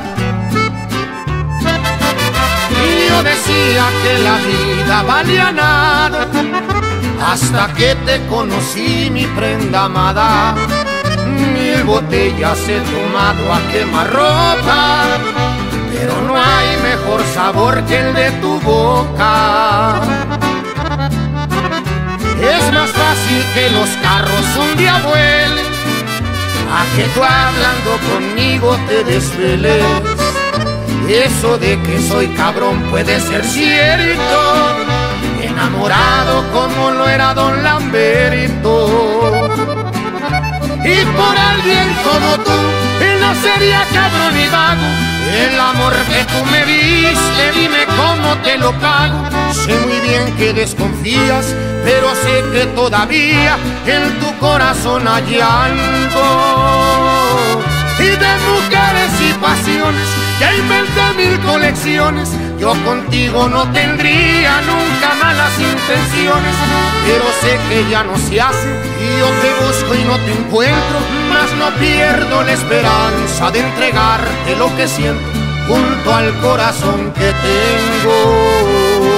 Y yo decía que la vida valía nada, hasta que te conocí, mi prenda amada. Mil botellas he tomado a quemarropa, pero no hay mejor sabor que el de tu boca. Es más fácil que los carros un día vuelen, a que tú hablando conmigo te desveles. Eso de que soy cabrón puede ser cierto, enamorado como lo era Don Lamberto. Y por alguien como tú no sería cabrón y vago. El amor que tú me diste, dime cómo te lo pago. Sé muy bien que desconfías, pero sé que todavía en tu corazón hay algo. Y de mujeres y pasiones ya inventé mil colecciones. Yo contigo no tendría nunca malas intenciones, pero sé que ya no se hace. Y yo te busco y no te encuentro, mas no pierdo la esperanza de entregarte lo que siento junto al corazón que tengo.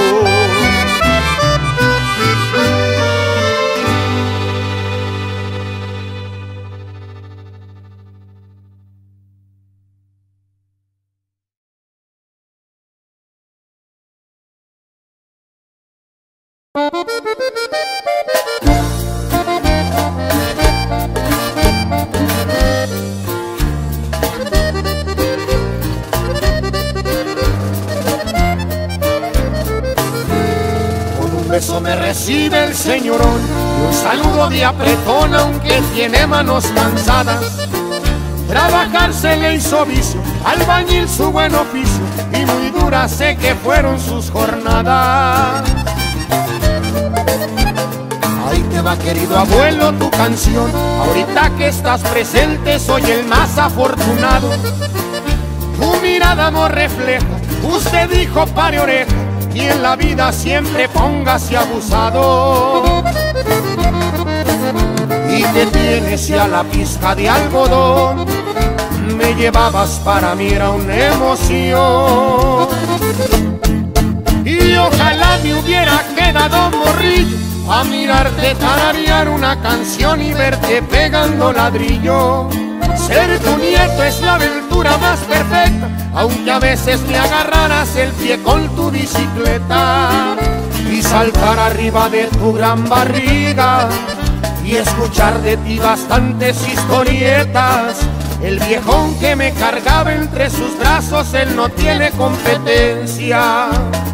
Eso me recibe el señorón, un saludo de apretón aunque tiene manos cansadas. Trabajar se le hizo vicio, albañil su buen oficio, y muy duras sé que fueron sus jornadas. Ahí te va, querido abuelo, tu canción, ahorita que estás presente soy el más afortunado. Tu mirada no refleja, usted dijo pare oreja, y en la vida siempre póngase abusado. y que tienes ya la pizca de algodón me llevabas, para mí era una emoción. Y ojalá me hubiera quedado morrillo a mirarte tararear una canción y verte pegando ladrillo. Ser tu nieto es la aventura más perfecta, aunque a veces me agarraras el pie con tu bicicleta y saltar arriba de tu gran barriga y escuchar de ti bastantes historietas. El viejón que me cargaba entre sus brazos, él no tiene competencia.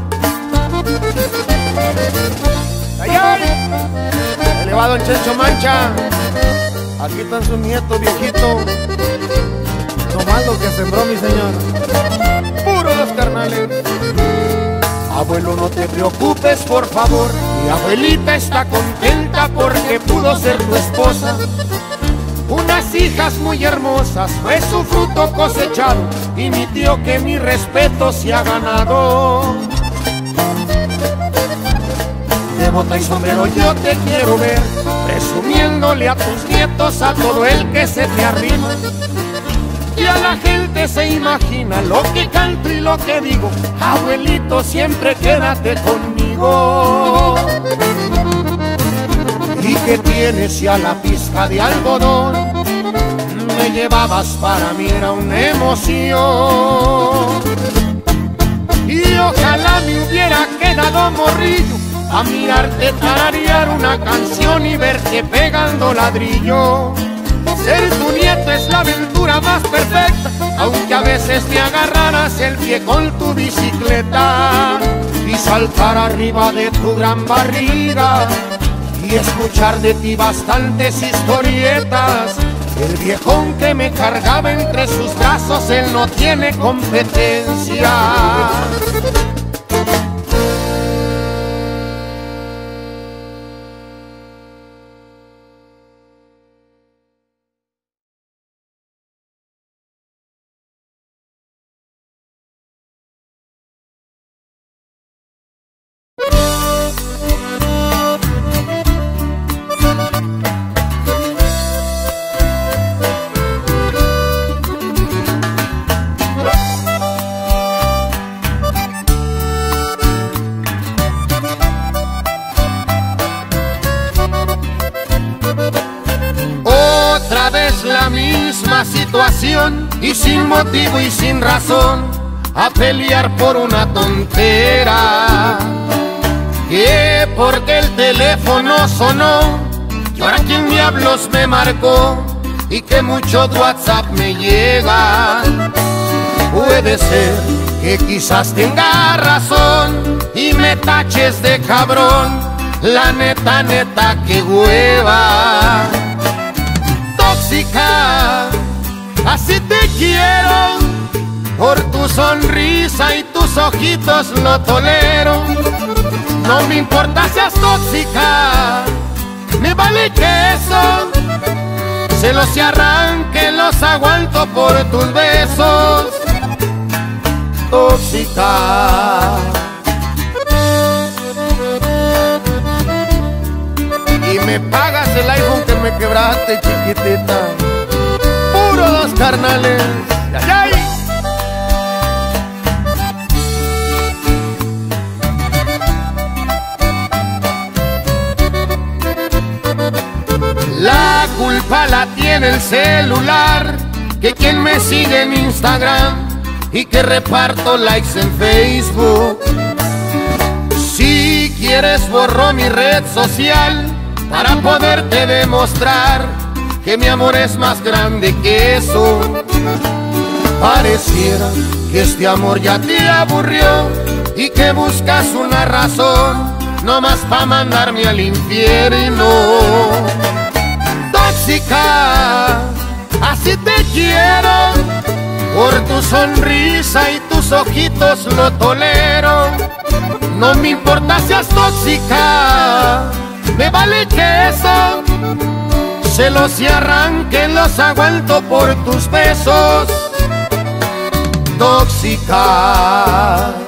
¡Ay, ay! Elevado el Chencho Mancha. Aquí están sus nietos, viejito. Nomás lo que sembró mi señor. Puro los carnales. Abuelo, no te preocupes, por favor. Mi abuelita está contenta porque pudo ser tu esposa. Unas hijas muy hermosas, fue su fruto cosechado, y mi tío que mi respeto se ha ganado. De bota y sombrero yo te quiero ver, presumiéndole a tus nietos a todo el que se te arrima. Y a la gente se imagina lo que canto y lo que digo. Abuelito, siempre quédate conmigo. Y que tienes ya la pizca de algodón me llevabas, para mí era una emoción. Y ojalá me hubiera quedado morrillo a mirarte tararear una canción y verte pegando ladrillo. Ser tu nieto es la aventura más perfecta, aunque a veces me agarraras el pie con tu bicicleta y saltar arriba de tu gran barriga y escuchar de ti bastantes historietas. El viejón que me cargaba entre sus brazos, él no tiene competencia. La misma situación y sin motivo y sin razón a pelear por una tontera, que porque el teléfono sonó y ahora quién diablos me marcó y que mucho WhatsApp me llega. Puede ser que quizás tenga razón y me taches de cabrón, la neta neta que hueva. Tóxica, así te quiero, por tu sonrisa y tus ojitos lo tolero. No me importa seas tóxica, me vale queso, celos y arranque los aguanto por tus besos. Tóxica, y me pagas el iPhone que me quebraste, chiquitita. Puro dos carnales. ¡Ay, ay! La culpa la tiene el celular, que quien me sigue en Instagram y que reparto likes en Facebook. Si quieres borro mi red social para poderte demostrar que mi amor es más grande que eso. Pareciera que este amor ya te aburrió y que buscas una razón nomás pa' mandarme al infierno. Tóxica, así te quiero, por tu sonrisa y tus ojitos lo tolero. No me importa seas tóxica, me vale queso, celos y arranque los aguanto por tus besos. Tóxica.